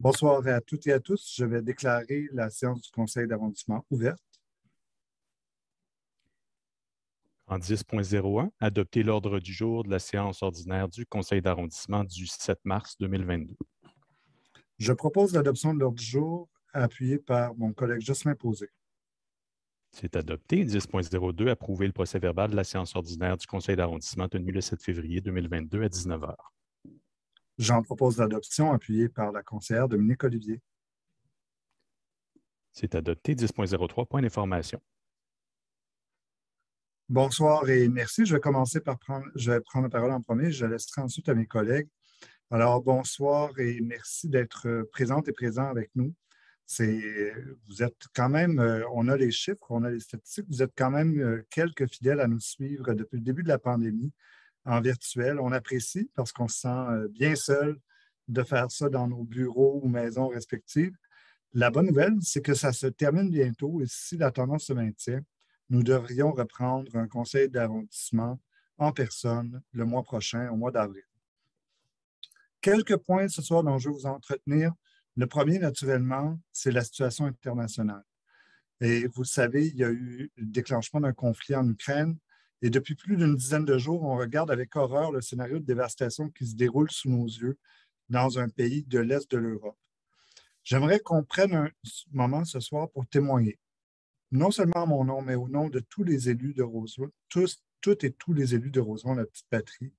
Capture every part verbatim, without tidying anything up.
Bonsoir à toutes et à tous. Je vais déclarer la séance du conseil d'arrondissement ouverte. En dix point zéro un, adopter l'ordre du jour de la séance ordinaire du conseil d'arrondissement du sept mars deux mille vingt-deux. Je propose l'adoption de l'ordre du jour appuyé par mon collègue Jocelyn Posé. C'est adopté. dix point zéro deux, approuver le procès-verbal de la séance ordinaire du conseil d'arrondissement tenue le sept février deux mille vingt-deux à dix-neuf heures. J'en propose l'adoption appuyée par la conseillère Dominique Olivier. C'est adopté. dix point zéro trois, point d'information. Bonsoir et merci. Je vais commencer par prendre, je vais prendre la parole en premier. Je laisserai ensuite à mes collègues. Alors, bonsoir et merci d'être présente et présent avec nous. C'est, vous êtes quand même, on a les chiffres, on a les statistiques, vous êtes quand même quelques fidèles à nous suivre depuis le début de la pandémie en virtuel. On apprécie parce qu'on se sent bien seul de faire ça dans nos bureaux ou maisons respectives. La bonne nouvelle, c'est que ça se termine bientôt et si la tendance se maintient, nous devrions reprendre un conseil d'arrondissement en personne le mois prochain, au mois d'avril. Quelques points ce soir dont je vais vous entretenir. Le premier, naturellement, c'est la situation internationale. Et vous le savez, il y a eu le déclenchement d'un conflit en Ukraine. Et depuis plus d'une dizaine de jours, on regarde avec horreur le scénario de dévastation qui se déroule sous nos yeux dans un pays de l'Est de l'Europe. J'aimerais qu'on prenne un moment ce soir pour témoigner, non seulement à mon nom, mais au nom de tous les élus de Rosemont, tous, toutes et tous les élus de Rosemont, la petite patrie,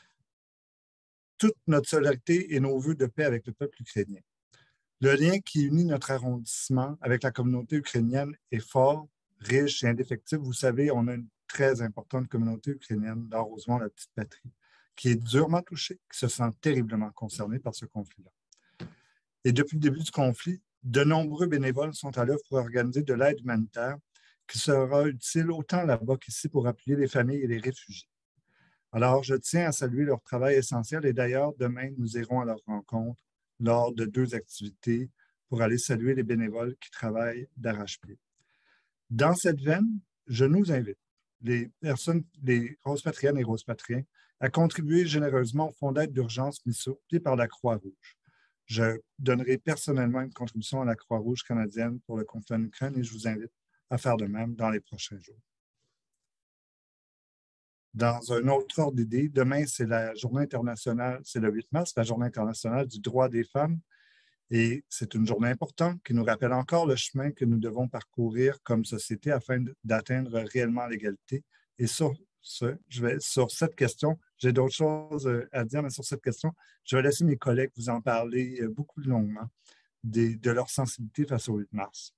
toute notre solidarité et nos vœux de paix avec le peuple ukrainien. Le lien qui unit notre arrondissement avec la communauté ukrainienne est fort, riche et indéfectible. Vous savez, on a une très importante communauté ukrainienne dans Rosemont, la petite patrie, qui est durement touchée, qui se sent terriblement concernée par ce conflit-là. Et depuis le début du conflit, de nombreux bénévoles sont à l'œuvre pour organiser de l'aide humanitaire qui sera utile autant là-bas qu'ici pour appuyer les familles et les réfugiés. Alors, je tiens à saluer leur travail essentiel et d'ailleurs, demain, nous irons à leur rencontre lors de deux activités pour aller saluer les bénévoles qui travaillent d'arrache-pied. Dans cette veine, je nous invite, les personnes, les Rosepatriennes et Rosepatriens, à contribuer généreusement au fonds d'aide d'urgence mis sur pied par la Croix-Rouge. Je donnerai personnellement une contribution à la Croix-Rouge canadienne pour le conflit en Ukraine et je vous invite à faire de même dans les prochains jours. Dans un autre ordre d'idée, demain, c'est la journée internationale, c'est le huit mars, la journée internationale du droit des femmes. Et c'est une journée importante qui nous rappelle encore le chemin que nous devons parcourir comme société afin d'atteindre réellement l'égalité. Et sur, ce, je vais, sur cette question, j'ai d'autres choses à dire, mais sur cette question, je vais laisser mes collègues vous en parler beaucoup plus longuement de, de leur sensibilité face au huit mars.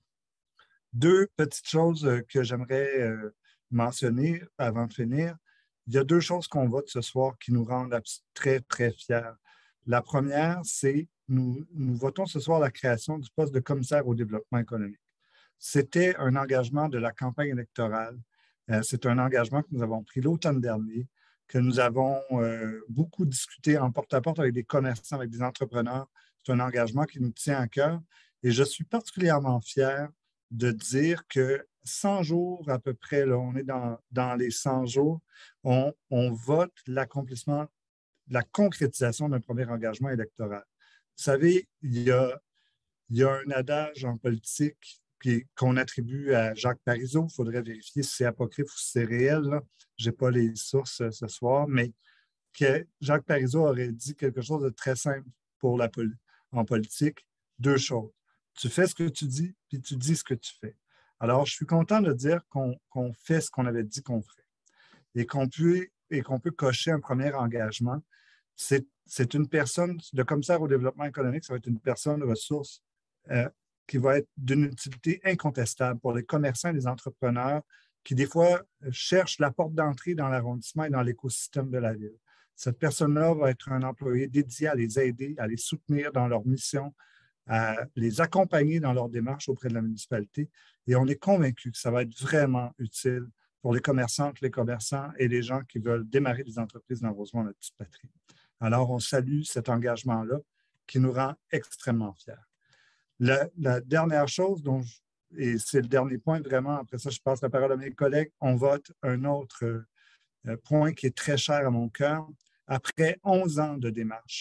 Deux petites choses que j'aimerais euh, mentionner avant de finir. Il y a deux choses qu'on vote ce soir qui nous rendent très, très fiers. La première, c'est nous, nous votons ce soir la création du poste de commissaire au développement économique. C'était un engagement de la campagne électorale. Euh, c'est un engagement que nous avons pris l'automne dernier, que nous avons euh, beaucoup discuté en porte-à-porte avec des commerçants, avec des entrepreneurs. C'est un engagement qui nous tient à cœur. Et je suis particulièrement fier de dire que cent jours à peu près, là, on est dans, dans les cent jours, on, on vote l'accomplissement, la concrétisation d'un premier engagement électoral. Vous savez, il y a, il y a un adage en politique qui, qu'on attribue à Jacques Parizeau. Il faudrait vérifier si c'est apocryphe ou si c'est réel. Je n'ai pas les sources ce soir, mais que Jacques Parizeau aurait dit quelque chose de très simple pour la, en politique. Deux choses. Tu fais ce que tu dis, puis tu dis ce que tu fais. Alors, je suis content de dire qu'on, qu'on fait ce qu'on avait dit qu'on ferait et qu'on peut, et qu'on peut cocher un premier engagement. C'est, c'est une personne, le commissaire au développement économique, ça va être une personne ressource euh, qui va être d'une utilité incontestable pour les commerçants et les entrepreneurs qui, des fois, cherchent la porte d'entrée dans l'arrondissement et dans l'écosystème de la ville. Cette personne-là va être un employé dédié à les aider, à les soutenir dans leur mission, à les accompagner dans leur démarche auprès de la municipalité. Et on est convaincu que ça va être vraiment utile pour les commerçantes, les commerçants et les gens qui veulent démarrer des entreprises dans Rosemont, la petite patrie. Alors, on salue cet engagement-là qui nous rend extrêmement fiers. La, la dernière chose, dont je, et c'est le dernier point vraiment, après ça, je passe la parole à mes collègues, on vote un autre euh, point qui est très cher à mon cœur. Après onze ans de démarche,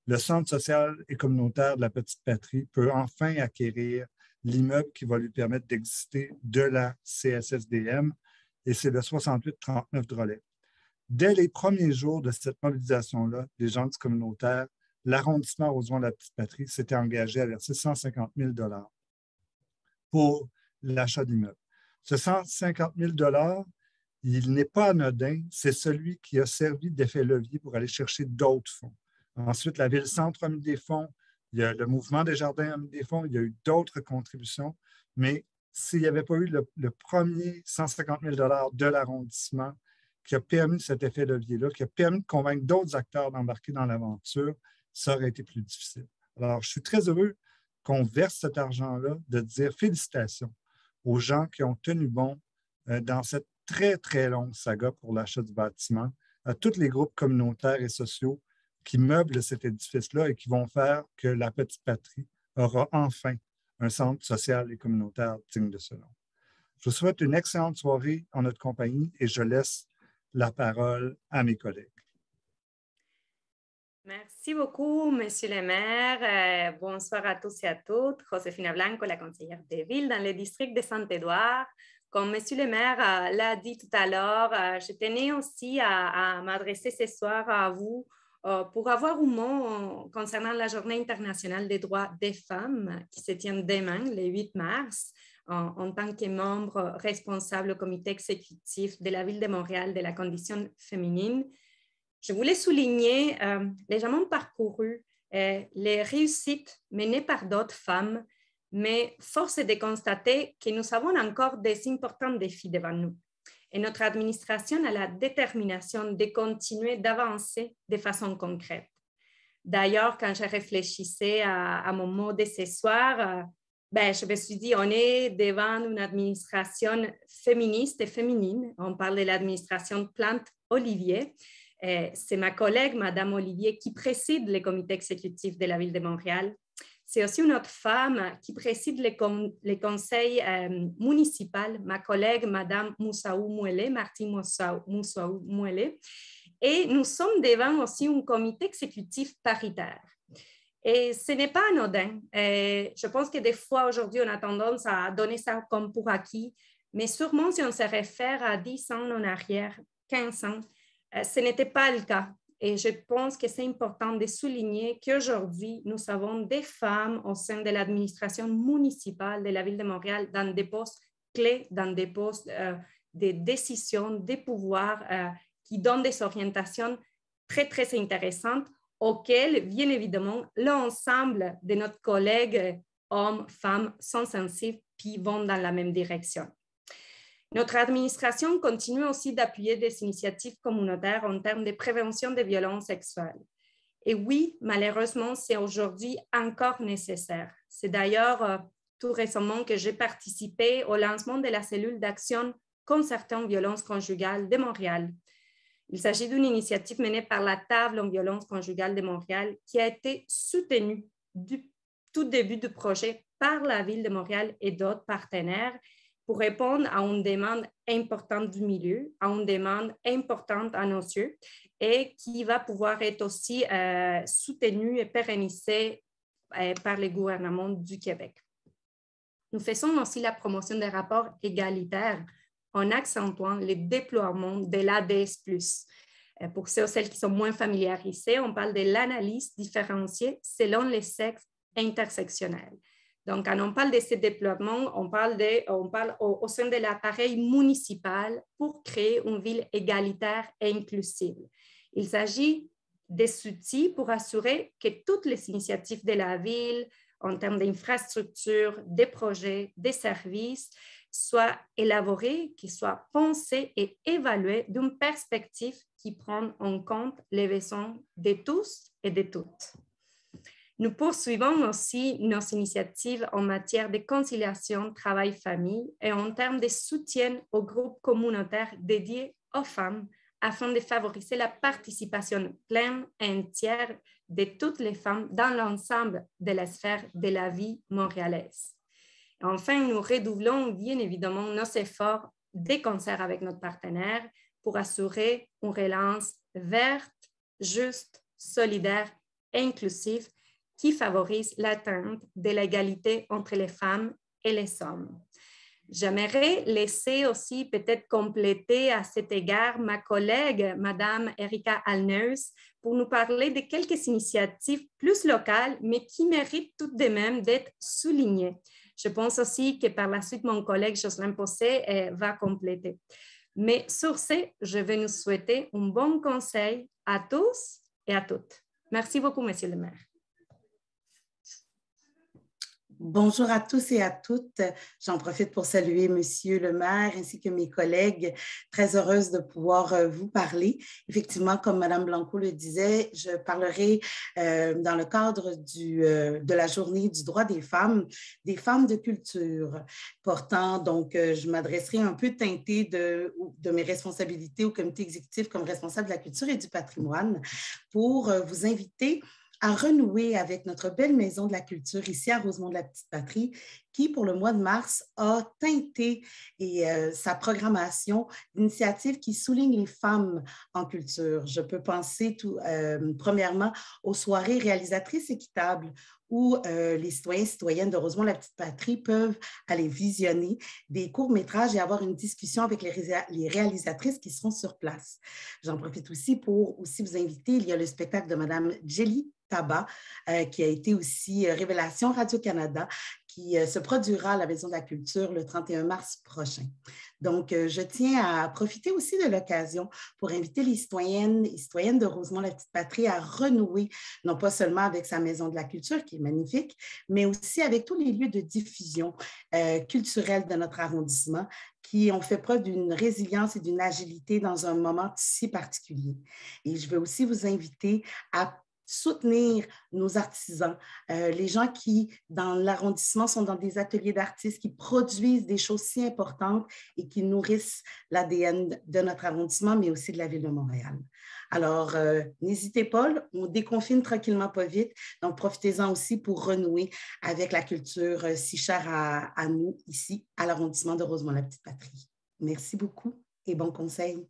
le Centre social et communautaire de la Petite-Patrie peut enfin acquérir l'immeuble qui va lui permettre d'exister de la C S S D M, et c'est le soixante-huit trente-neuf Drolet. Dès les premiers jours de cette mobilisation-là, des gens du communautaire, l'arrondissement Rosemont-la-Petite-Patrie s'était engagé à verser cent cinquante mille dollars pour l'achat d'immeubles. Ce cent cinquante mille dollars, il n'est pas anodin, c'est celui qui a servi d'effet levier pour aller chercher d'autres fonds. Ensuite, la Ville-Centre a mis des fonds, il y a le Mouvement des Jardins a mis des fonds, il y a eu d'autres contributions, mais s'il n'y avait pas eu le, le premier cent cinquante mille dollars de l'arrondissement qui a permis cet effet levier-là, qui a permis de convaincre d'autres acteurs d'embarquer dans l'aventure, ça aurait été plus difficile. Alors, je suis très heureux qu'on verse cet argent-là, de dire félicitations aux gens qui ont tenu bon euh, dans cette très, très longue saga pour l'achat du bâtiment, à tous les groupes communautaires et sociaux qui meublent cet édifice-là et qui vont faire que la Petite-Patrie aura enfin un centre social et communautaire digne de ce nom. Je vous souhaite une excellente soirée en notre compagnie et je laisse la parole à mes collègues. Merci beaucoup, Monsieur le maire. Euh, bonsoir à tous et à toutes. Josefina Blanco, la conseillère des villes dans le district de Saint-Édouard. Comme Monsieur le maire euh, l'a dit tout à l'heure, euh, je tenais aussi à, à m'adresser ce soir à vous euh, pour avoir un mot concernant la Journée internationale des droits des femmes qui se tient demain, le huit mars, en, en tant que membre responsable au comité exécutif de la Ville de Montréal de la condition féminine. Je voulais souligner euh, les gens parcouru euh, les réussites menées par d'autres femmes, mais force est de constater que nous avons encore des importants défis devant nous. Et notre administration a la détermination de continuer d'avancer de façon concrète. D'ailleurs, quand je réfléchissais à, à mon mot de ce soir, euh, ben, je me suis dit, on est devant une administration féministe et féminine. On parle de l'administration Plante-Olivier. C'est ma collègue, Madame Olivier, qui préside le comité exécutif de la Ville de Montréal. C'est aussi une autre femme qui préside le, con, le conseil euh, municipal, ma collègue, Madame Moussaou Mouelé, Martine Moussaou Mouelé. Et nous sommes devant aussi un comité exécutif paritaire. Et ce n'est pas anodin. Et je pense que des fois, aujourd'hui, on a tendance à donner ça comme pour acquis, mais sûrement si on se réfère à dix ans en arrière, quinze ans, ce n'était pas le cas. Et je pense que c'est important de souligner qu'aujourd'hui, nous avons des femmes au sein de l'administration municipale de la Ville de Montréal dans des postes clés, dans des postes euh, de décision, des pouvoirs euh, qui donnent des orientations très, très intéressantes auxquelles, bien évidemment, l'ensemble de nos collègues, hommes, femmes, sont sensibles puis vont dans la même direction. Notre administration continue aussi d'appuyer des initiatives communautaires en termes de prévention des violences sexuelles. Et oui, malheureusement, c'est aujourd'hui encore nécessaire. C'est d'ailleurs euh, tout récemment que j'ai participé au lancement de la cellule d'action concertée en violence conjugale de Montréal. Il s'agit d'une initiative menée par la Table en violence conjugale de Montréal qui a été soutenue du tout début du projet par la Ville de Montréal et d'autres partenaires pour répondre à une demande importante du milieu, à une demande importante à nos yeux et qui va pouvoir être aussi euh, soutenue et pérennisée euh, par le gouvernement du Québec. Nous faisons aussi la promotion des rapports égalitaires en accentuant le déploiement de l'A D S plus. Euh, pour ceux ou celles qui sont moins familiarisés, on parle de l'analyse différenciée selon les sexes intersectionnels. Donc, quand on parle de ce déploiement, on parle, de, on parle au, au sein de l'appareil municipal pour créer une ville égalitaire et inclusive. Il s'agit des outils pour assurer que toutes les initiatives de la ville, en termes d'infrastructures, des projets, des services, soient élaborées, qu'ils soient pensés et évalués d'une perspective qui prend en compte les besoins de tous et de toutes. Nous poursuivons aussi nos initiatives en matière de conciliation travail-famille et en termes de soutien aux groupes communautaires dédiés aux femmes afin de favoriser la participation pleine et entière de toutes les femmes dans l'ensemble de la sphère de la vie montréalaise. Et enfin, nous redoublons bien évidemment nos efforts de concert avec notre partenaire pour assurer une relance verte, juste, solidaire et inclusif qui favorise l'atteinte de l'égalité entre les femmes et les hommes. J'aimerais laisser aussi peut-être compléter à cet égard ma collègue, Madame Erika Alners, pour nous parler de quelques initiatives plus locales, mais qui méritent tout de même d'être soulignées. Je pense aussi que par la suite, mon collègue Jocelyn Posset eh, va compléter. Mais sur ce, je vais nous souhaiter un bon conseil à tous et à toutes. Merci beaucoup, Monsieur le maire. Bonjour à tous et à toutes. J'en profite pour saluer Monsieur le maire ainsi que mes collègues. Très heureuse de pouvoir vous parler. Effectivement, comme Madame Blanco le disait, je parlerai euh, dans le cadre du, euh, de la journée du droit des femmes, des femmes de culture. Portant, donc, euh, je m'adresserai un peu teintée de, de mes responsabilités au comité exécutif comme responsable de la culture et du patrimoine pour euh, vous inviter à renouer avec notre belle maison de la culture ici à Rosemont-de-la-Petite-Patrie, qui, pour le mois de mars, a teinté et, euh, sa programmation d'initiatives qui soulignent les femmes en culture. Je peux penser tout, euh, premièrement aux soirées réalisatrices équitables où euh, les citoyens et citoyennes de Rosemont-la-Petite-Patrie peuvent aller visionner des courts-métrages et avoir une discussion avec les, ré les réalisatrices qui seront sur place. J'en profite aussi pour aussi vous inviter, il y a le spectacle de Madame Jelly Tabac, euh, qui a été aussi euh, Révélation Radio-Canada, qui euh, se produira à la Maison de la Culture le trente et un mars prochain. Donc, euh, je tiens à profiter aussi de l'occasion pour inviter les citoyennes et citoyennes de Rosemont-la-Petite-Patrie à renouer, non pas seulement avec sa Maison de la Culture, qui est magnifique, mais aussi avec tous les lieux de diffusion euh, culturelle de notre arrondissement, qui ont fait preuve d'une résilience et d'une agilité dans un moment si particulier. Et je veux aussi vous inviter à soutenir nos artisans, euh, les gens qui, dans l'arrondissement, sont dans des ateliers d'artistes qui produisent des choses si importantes et qui nourrissent l'A D N de notre arrondissement, mais aussi de la Ville de Montréal. Alors, euh, n'hésitez pas, on déconfine tranquillement pas vite, donc profitez-en aussi pour renouer avec la culture euh, si chère à, à nous ici, à l'arrondissement de Rosemont-la-Petite-Patrie. Merci beaucoup et bon conseil.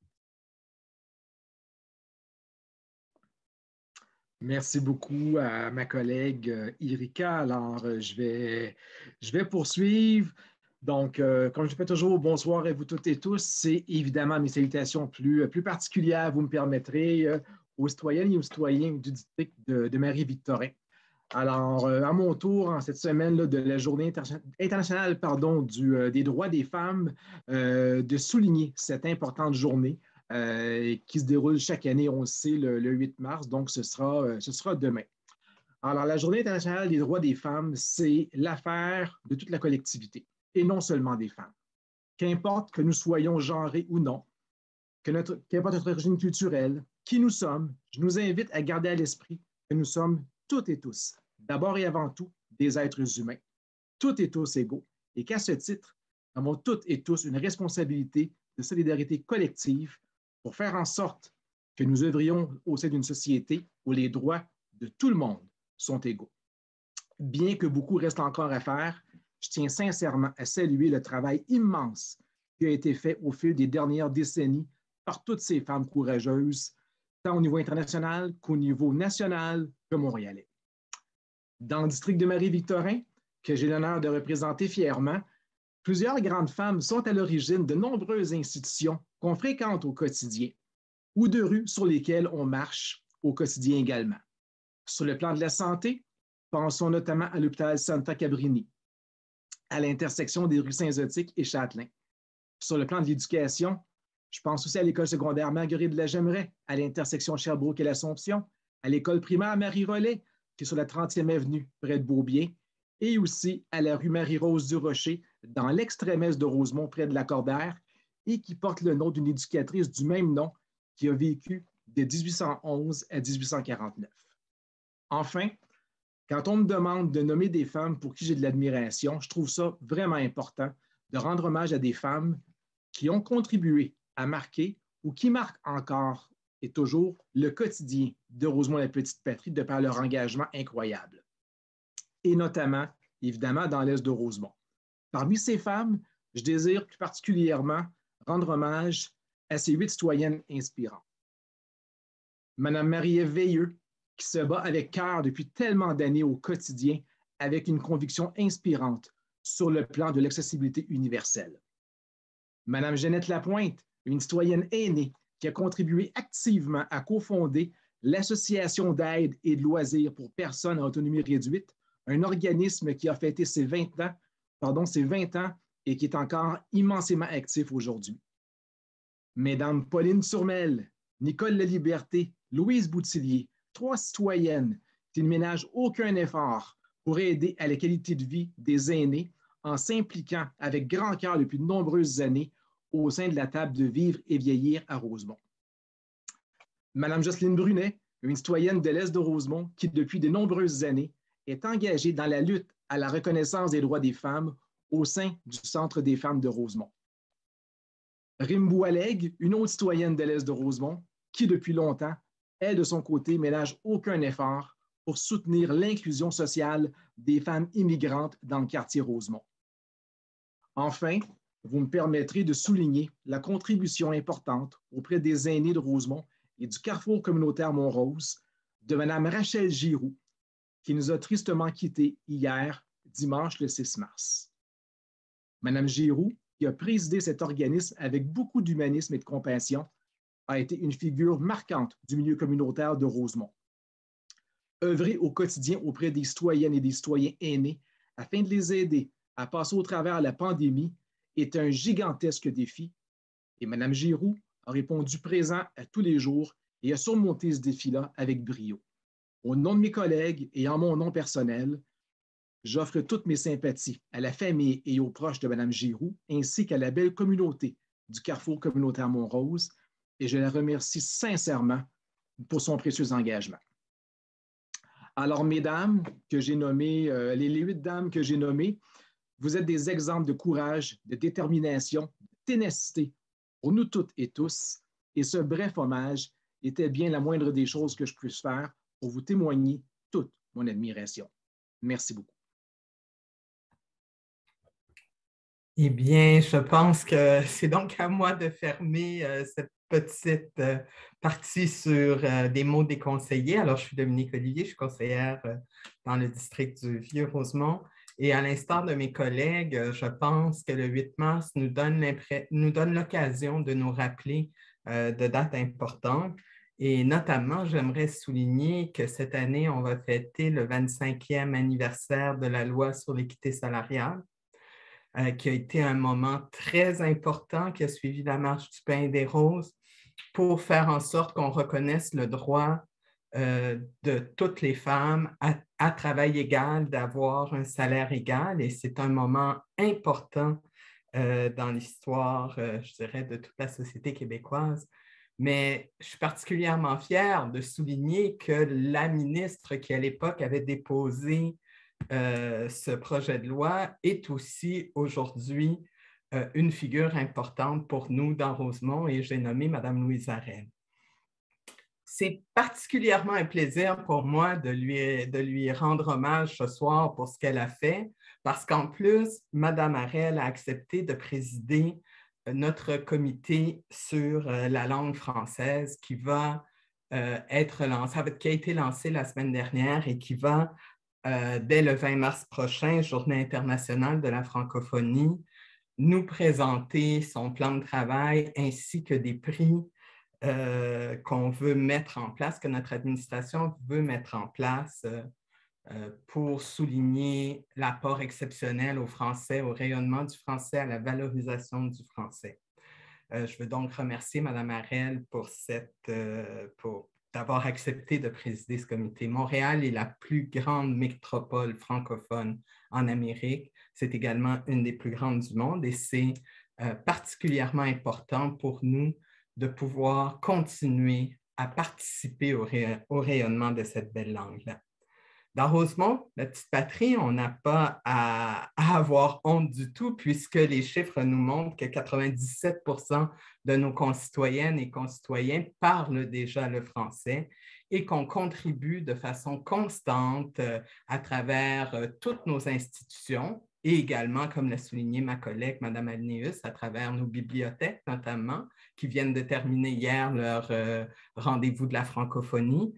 Merci beaucoup à ma collègue Erika. Alors, je vais, je vais poursuivre. Donc, euh, comme je fais toujours, bonsoir à vous toutes et tous. C'est évidemment mes salutations plus, plus particulières, vous me permettrez, euh, aux citoyennes et aux citoyens du district de, de Marie-Victorin. Alors, euh, à mon tour, en cette semaine là, de la Journée interna- internationale pardon, du, euh, des droits des femmes, euh, de souligner cette importante journée Euh, qui se déroule chaque année, on le sait, le, le huit mars, donc ce sera, euh, ce sera demain. Alors, la Journée internationale des droits des femmes, c'est l'affaire de toute la collectivité, et non seulement des femmes. Qu'importe que nous soyons genrés ou non, que notre, qu'importe notre origine culturelle, qui nous sommes, je nous invite à garder à l'esprit que nous sommes toutes et tous, d'abord et avant tout, des êtres humains, toutes et tous égaux, et qu'à ce titre, nous avons toutes et tous une responsabilité de solidarité collective pour faire en sorte que nous œuvrions au sein d'une société où les droits de tout le monde sont égaux. Bien que beaucoup reste encore à faire, je tiens sincèrement à saluer le travail immense qui a été fait au fil des dernières décennies par toutes ces femmes courageuses, tant au niveau international qu'au niveau national que montréalais. Dans le district de Marie-Victorin, que j'ai l'honneur de représenter fièrement, plusieurs grandes femmes sont à l'origine de nombreuses institutions qu'on fréquente au quotidien ou de rues sur lesquelles on marche au quotidien également. Sur le plan de la santé, pensons notamment à l'hôpital Santa Cabrini, à l'intersection des rues Saint-Zotique et Châtelain. Sur le plan de l'éducation, je pense aussi à l'école secondaire Marguerite de la Jemmeraie, à l'intersection Sherbrooke et l'Assomption, à l'école primaire Marie-Rollet, qui est sur la trentième avenue près de Beaubien, et aussi à la rue Marie-Rose du Rocher, dans l'extrême-est de Rosemont, près de Lacordaire, et qui porte le nom d'une éducatrice du même nom qui a vécu de dix-huit cent onze à dix-huit cent quarante-neuf. Enfin, quand on me demande de nommer des femmes pour qui j'ai de l'admiration, je trouve ça vraiment important de rendre hommage à des femmes qui ont contribué à marquer ou qui marquent encore et toujours le quotidien de Rosemont-la-Petite-Patrie de par leur engagement incroyable. Et notamment, évidemment, dans l'est de Rosemont. Parmi ces femmes, je désire plus particulièrement rendre hommage à ces huit citoyennes inspirantes. Madame Marie-Ève Veilleux, qui qui se bat avec cœur depuis tellement d'années au quotidien avec une conviction inspirante sur le plan de l'accessibilité universelle. Madame Jeannette Lapointe, une citoyenne aînée qui a contribué activement à cofonder l'Association d'aide et de loisirs pour personnes à autonomie réduite, un organisme qui a fêté ses vingt ans, pardon, ses vingt ans et qui est encore immensément actif aujourd'hui. Mesdames Pauline Turmel, Nicole Laliberté, Louise Boutillier, trois citoyennes qui ne ménagent aucun effort pour aider à la qualité de vie des aînés en s'impliquant avec grand cœur depuis de nombreuses années au sein de la table de vivre et vieillir à Rosemont. Madame Jocelyne Brunet, une citoyenne de l'Est de Rosemont qui, depuis de nombreuses années, est engagée dans la lutte à la reconnaissance des droits des femmes au sein du Centre des femmes de Rosemont. Rimbou Aleg, une autre citoyenne de l'Est de Rosemont, qui, depuis longtemps, elle, de son côté, ménage aucun effort pour soutenir l'inclusion sociale des femmes immigrantes dans le quartier Rosemont. Enfin, vous me permettrez de souligner la contribution importante auprès des aînés de Rosemont et du Carrefour communautaire Montrose de Mme Rachel Giroux, qui nous a tristement quittés hier, dimanche le six mars. Mme Giroux, qui a présidé cet organisme avec beaucoup d'humanisme et de compassion, a été une figure marquante du milieu communautaire de Rosemont. Œuvrer au quotidien auprès des citoyennes et des citoyens aînés afin de les aider à passer au travers de la pandémie est un gigantesque défi et Mme Giroux a répondu présent à tous les jours et a surmonté ce défi-là avec brio. Au nom de mes collègues et en mon nom personnel, j'offre toutes mes sympathies à la famille et aux proches de Mme Giroux, ainsi qu'à la belle communauté du Carrefour communautaire Montrose, et je la remercie sincèrement pour son précieux engagement. Alors, mesdames que j'ai nommées, euh, les, les huit dames que j'ai nommées, vous êtes des exemples de courage, de détermination, de ténacité pour nous toutes et tous, et ce bref hommage était bien la moindre des choses que je puisse faire pour vous témoigner toute mon admiration. Merci beaucoup. Eh bien, je pense que c'est donc à moi de fermer euh, cette petite euh, partie sur euh, des mots des conseillers. Alors, je suis Dominique Olivier, je suis conseillère euh, dans le district du Vieux-Rosemont. Et à l'instar de mes collègues, euh, je pense que le huit mars nous donne, nous donne l'occasion de nous rappeler euh, de dates importantes. Et notamment, j'aimerais souligner que cette année, on va fêter le vingt-cinquième anniversaire de la loi sur l'équité salariale. Euh, qui a été un moment très important, qui a suivi la marche du pain et des roses, pour faire en sorte qu'on reconnaisse le droit euh, de toutes les femmes à, à travail égal, d'avoir un salaire égal. Et c'est un moment important euh, dans l'histoire, euh, je dirais, de toute la société québécoise. Mais je suis particulièrement fière de souligner que la ministre qui, à l'époque, avait déposé Euh, ce projet de loi est aussi aujourd'hui euh, une figure importante pour nous dans Rosemont et j'ai nommé Mme Louise Arel. C'est particulièrement un plaisir pour moi de lui, de lui rendre hommage ce soir pour ce qu'elle a fait parce qu'en plus, Mme Arel a accepté de présider notre comité sur euh, la langue française qui va euh, être lancé, qui a été lancé la semaine dernière et qui va Euh, dès le vingt mars prochain, Journée internationale de la francophonie, nous présenter son plan de travail ainsi que des prix euh, qu'on veut mettre en place, que notre administration veut mettre en place euh, euh, pour souligner l'apport exceptionnel au français, au rayonnement du français, à la valorisation du français. Euh, je veux donc remercier Mme Arel pour cette... Euh, pour, d'avoir accepté de présider ce comité. Montréal est la plus grande métropole francophone en Amérique. C'est également une des plus grandes du monde et c'est euh, particulièrement important pour nous de pouvoir continuer à participer au, ray- au rayonnement de cette belle langue-là. Dans Rosemont, la petite patrie, on n'a pas à, à avoir honte du tout puisque les chiffres nous montrent que quatre-vingt-dix-sept pour cent de nos concitoyennes et concitoyens parlent déjà le français et qu'on contribue de façon constante euh, à travers euh, toutes nos institutions et également, comme l'a souligné ma collègue, Mme Alnéus, à travers nos bibliothèques notamment, qui viennent de terminer hier leur euh, rendez-vous de la francophonie.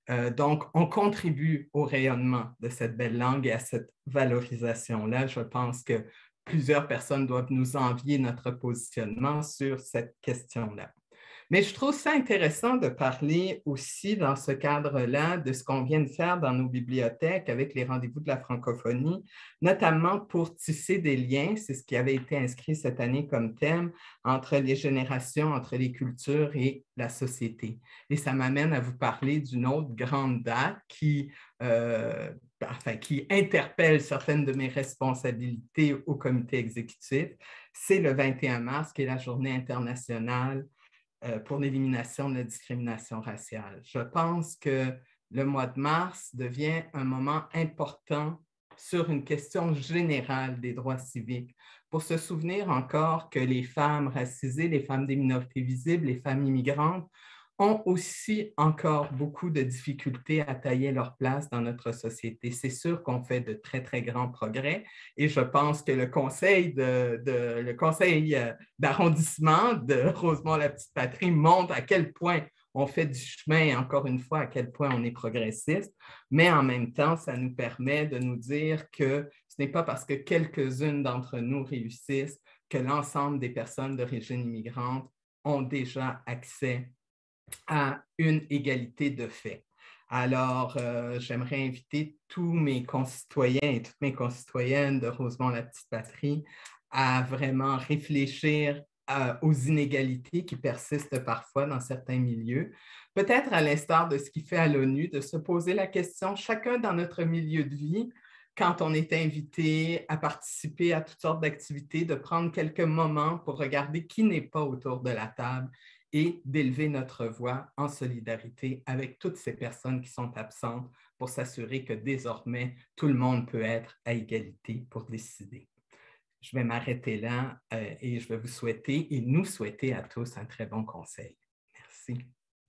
Euh, donc, on contribue au rayonnement de cette belle langue et à cette valorisation-là. Je pense que plusieurs personnes doivent nous envier notre positionnement sur cette question-là. Mais je trouve ça intéressant de parler aussi dans ce cadre-là de ce qu'on vient de faire dans nos bibliothèques avec les rendez-vous de la francophonie, notamment pour tisser des liens, c'est ce qui avait été inscrit cette année comme thème, entre les générations, entre les cultures et la société. Et ça m'amène à vous parler d'une autre grande date qui, euh, enfin, qui interpelle certaines de mes responsabilités au comité exécutif. C'est le vingt et un mars, qui est la Journée internationale pour l'élimination de la discrimination raciale. Je pense que le mois de mars devient un moment important sur une question générale des droits civiques, pour se souvenir encore que les femmes racisées, les femmes des minorités visibles, les femmes immigrantes ont aussi encore beaucoup de difficultés à tailler leur place dans notre société. C'est sûr qu'on fait de très, très grands progrès et je pense que le conseil, de, de, le conseil d'arrondissement de Rosemont-la-Petite-Patrie montre à quel point on fait du chemin et encore une fois à quel point on est progressiste, mais en même temps, ça nous permet de nous dire que ce n'est pas parce que quelques-unes d'entre nous réussissent que l'ensemble des personnes d'origine immigrante ont déjà accès à une égalité de fait. Alors, euh, j'aimerais inviter tous mes concitoyens et toutes mes concitoyennes de Rosemont-la-Petite-Patrie à vraiment réfléchir euh, aux inégalités qui persistent parfois dans certains milieux. Peut-être à l'instar de ce qui fait à l'ONU, de se poser la question, chacun dans notre milieu de vie, quand on est invité à participer à toutes sortes d'activités, de prendre quelques moments pour regarder qui n'est pas autour de la table et d'élever notre voix en solidarité avec toutes ces personnes qui sont absentes pour s'assurer que désormais, tout le monde peut être à égalité pour décider. Je vais m'arrêter là euh, et je vais vous souhaiter et nous souhaiter à tous un très bon conseil. Merci.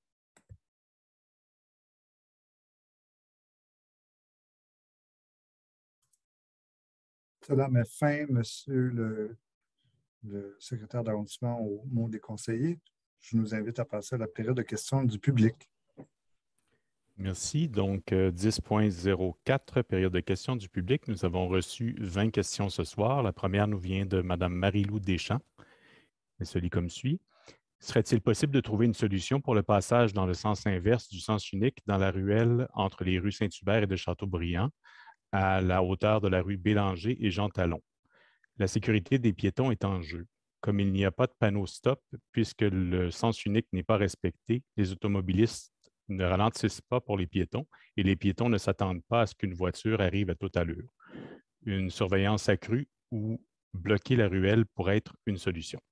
Cela met fin, Monsieur le, le secrétaire d'arrondissement, au mot des conseillers. Je nous invite à passer à la période de questions du public. Merci. Donc, euh, dix point zéro quatre, période de questions du public. Nous avons reçu vingt questions ce soir. La première nous vient de Mme Marie-Lou Deschamps. Elle se lit comme suit. Serait-il possible de trouver une solution pour le passage dans le sens inverse du sens unique dans la ruelle entre les rues Saint-Hubert et de Châteaubriand à la hauteur de la rue Bélanger et Jean Talon? La sécurité des piétons est en jeu. Comme il n'y a pas de panneau stop, puisque le sens unique n'est pas respecté, les automobilistes ne ralentissent pas pour les piétons et les piétons ne s'attendent pas à ce qu'une voiture arrive à toute allure. Une surveillance accrue ou bloquer la ruelle pourrait être une solution.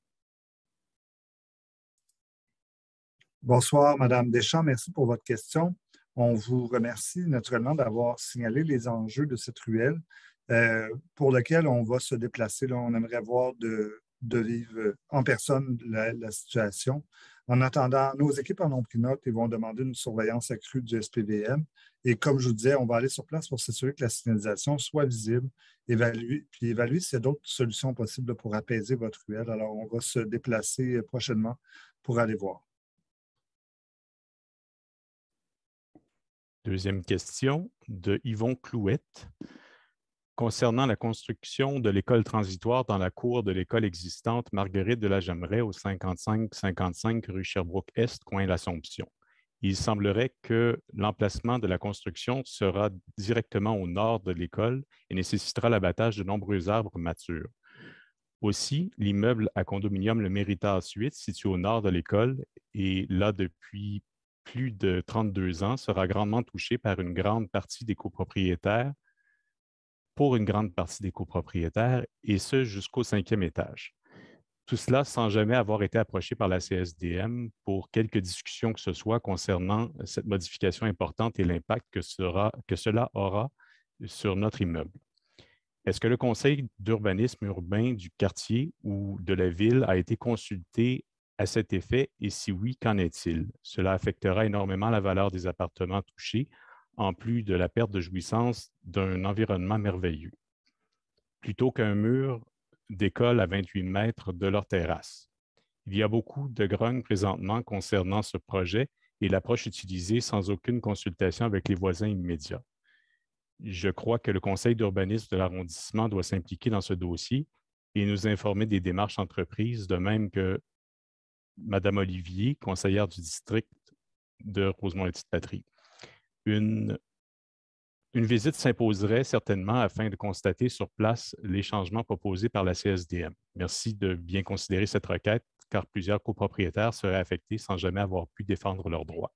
Bonsoir, Madame Deschamps. Merci pour votre question. On vous remercie naturellement d'avoir signalé les enjeux de cette ruelle euh, pour laquelle on va se déplacer. Là, on aimerait voir de, de vivre en personne la, la situation. En attendant, nos équipes en ont pris note et vont demander une surveillance accrue du S P V M. Et comme je vous disais, on va aller sur place pour s'assurer que la signalisation soit visible, évaluer, puis évaluer s'il y a d'autres solutions possibles pour apaiser votre ruelle. Alors, on va se déplacer prochainement pour aller voir. Deuxième question de Yvon Clouette. Concernant la construction de l'école transitoire dans la cour de l'école existante Marguerite de la Jemmeraie au cinquante-cinq cinquante-cinq rue Sherbrooke-Est, coin l'Assomption. Il semblerait que l'emplacement de la construction sera directement au nord de l'école et nécessitera l'abattage de nombreux arbres matures. Aussi, l'immeuble à condominium Le Méritas huit, situé au nord de l'école et là depuis plus de trente-deux ans, sera grandement touché par une grande partie des copropriétaires pour une grande partie des copropriétaires, et ce jusqu'au cinquième étage. Tout cela sans jamais avoir été approché par la C S D M pour quelque discussion que ce soit concernant cette modification importante et l'impact que, sera, que cela aura sur notre immeuble. Est-ce que le conseil d'urbanisme urbain du quartier ou de la ville a été consulté à cet effet, et si oui, qu'en est-il? Cela affectera énormément la valeur des appartements touchés, en plus de la perte de jouissance d'un environnement merveilleux, plutôt qu'un mur d'école à vingt-huit mètres de leur terrasse. Il y a beaucoup de grogne présentement concernant ce projet et l'approche utilisée sans aucune consultation avec les voisins immédiats. Je crois que le conseil d'urbanisme de l'arrondissement doit s'impliquer dans ce dossier et nous informer des démarches entreprises, de même que Mme Olivier, conseillère du district de Rosemont-la-Petite-Patrie. Une, une visite s'imposerait certainement afin de constater sur place les changements proposés par la C S D M. Merci de bien considérer cette requête, car plusieurs copropriétaires seraient affectés sans jamais avoir pu défendre leurs droits.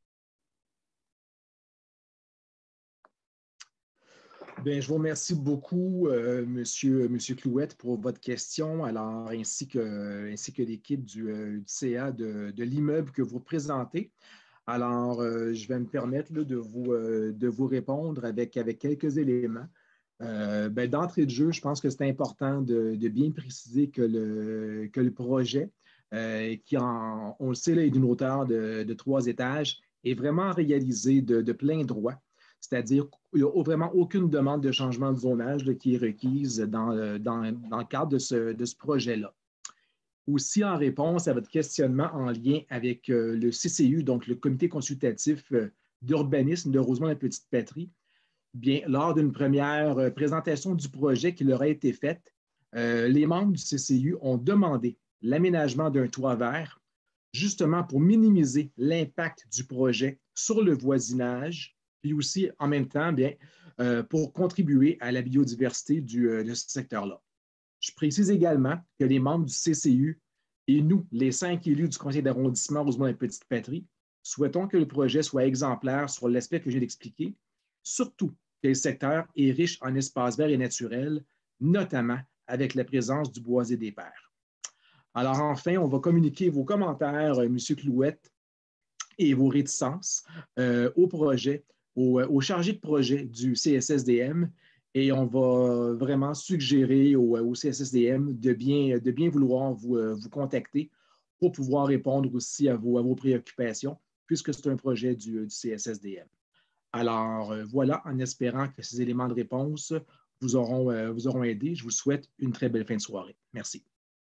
Bien, je vous remercie beaucoup, euh, monsieur, monsieur Clouette, pour votre question, alors, ainsi que, ainsi que l'équipe du, euh, du C A de, de l'immeuble que vous représentez. Alors, euh, je vais me permettre là, de, vous, euh, de vous répondre avec, avec quelques éléments. Euh, ben, d'entrée de jeu, je pense que c'est important de, de bien préciser que le, que le projet, euh, qui, en, on le sait, là, est d'une hauteur de, de trois étages, est vraiment réalisé de, de plein droit. C'est-à-dire qu'il n'y a vraiment aucune demande de changement de zonage là, qui est requise dans, dans, dans le cadre de ce, de ce projet-là. Aussi, en réponse à votre questionnement en lien avec euh, le C C U, donc le Comité consultatif euh, d'urbanisme de Rosemont-la-Petite-Patrie, bien, lors d'une première euh, présentation du projet qui leur a été faite, euh, les membres du C C U ont demandé l'aménagement d'un toit vert, justement pour minimiser l'impact du projet sur le voisinage, puis aussi, en même temps, bien, euh, pour contribuer à la biodiversité du, euh, de ce secteur-là. Je précise également que les membres du C C U et nous, les cinq élus du conseil d'arrondissement Rosemont-la-Petite-Patrie, souhaitons que le projet soit exemplaire sur l'aspect que j'ai expliqué, surtout que le secteur est riche en espaces verts et naturels, notamment avec la présence du boisé des Pères. Alors enfin, on va communiquer vos commentaires, euh, M. Clouette, et vos réticences euh, au projet, au, au chargé de projet du C S S D M, et on va vraiment suggérer au, au C S S D M de bien, de bien vouloir vous, euh, vous contacter pour pouvoir répondre aussi à vos, à vos préoccupations, puisque c'est un projet du, du C S S D M. Alors euh, voilà, en espérant que ces éléments de réponse vous auront, euh, vous auront aidé. Je vous souhaite une très belle fin de soirée. Merci.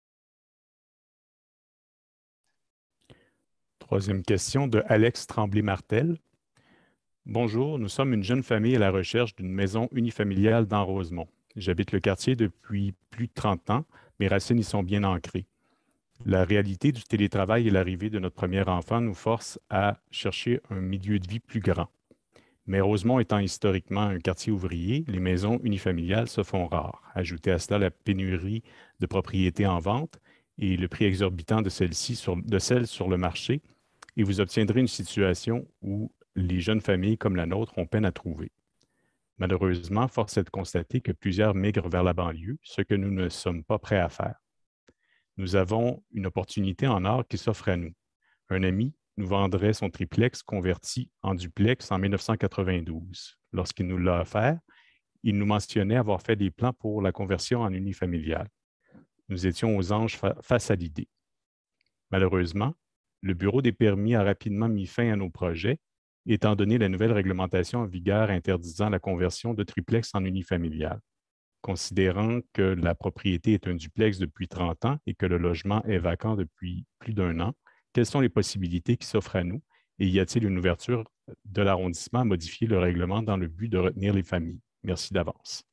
Troisième question de Alex Tremblay-Martel. Bonjour, nous sommes une jeune famille à la recherche d'une maison unifamiliale dans Rosemont. J'habite le quartier depuis plus de trente ans, mes racines y sont bien ancrées. La réalité du télétravail et l'arrivée de notre premier enfant nous force à chercher un milieu de vie plus grand. Mais Rosemont étant historiquement un quartier ouvrier, les maisons unifamiliales se font rares. Ajoutez à cela la pénurie de propriétés en vente et le prix exorbitant de celles-ci sur, de celles sur le marché, et vous obtiendrez une situation où les jeunes familles comme la nôtre ont peine à trouver. Malheureusement, force est de constater que plusieurs migrent vers la banlieue, ce que nous ne sommes pas prêts à faire. Nous avons une opportunité en or qui s'offre à nous. Un ami nous vendrait son triplex converti en duplex en mille neuf cent quatre-vingt-douze. Lorsqu'il nous l'a offert, il nous mentionnait avoir fait des plans pour la conversion en unifamilial. Nous étions aux anges fa- face à l'idée. Malheureusement, le Bureau des permis a rapidement mis fin à nos projets, étant donné la nouvelle réglementation en vigueur interdisant la conversion de triplex en unifamilial. Considérant que la propriété est un duplex depuis trente ans et que le logement est vacant depuis plus d'un an, quelles sont les possibilités qui s'offrent à nous et y a-t-il une ouverture de l'arrondissement à modifier le règlement dans le but de retenir les familles? Merci d'avance.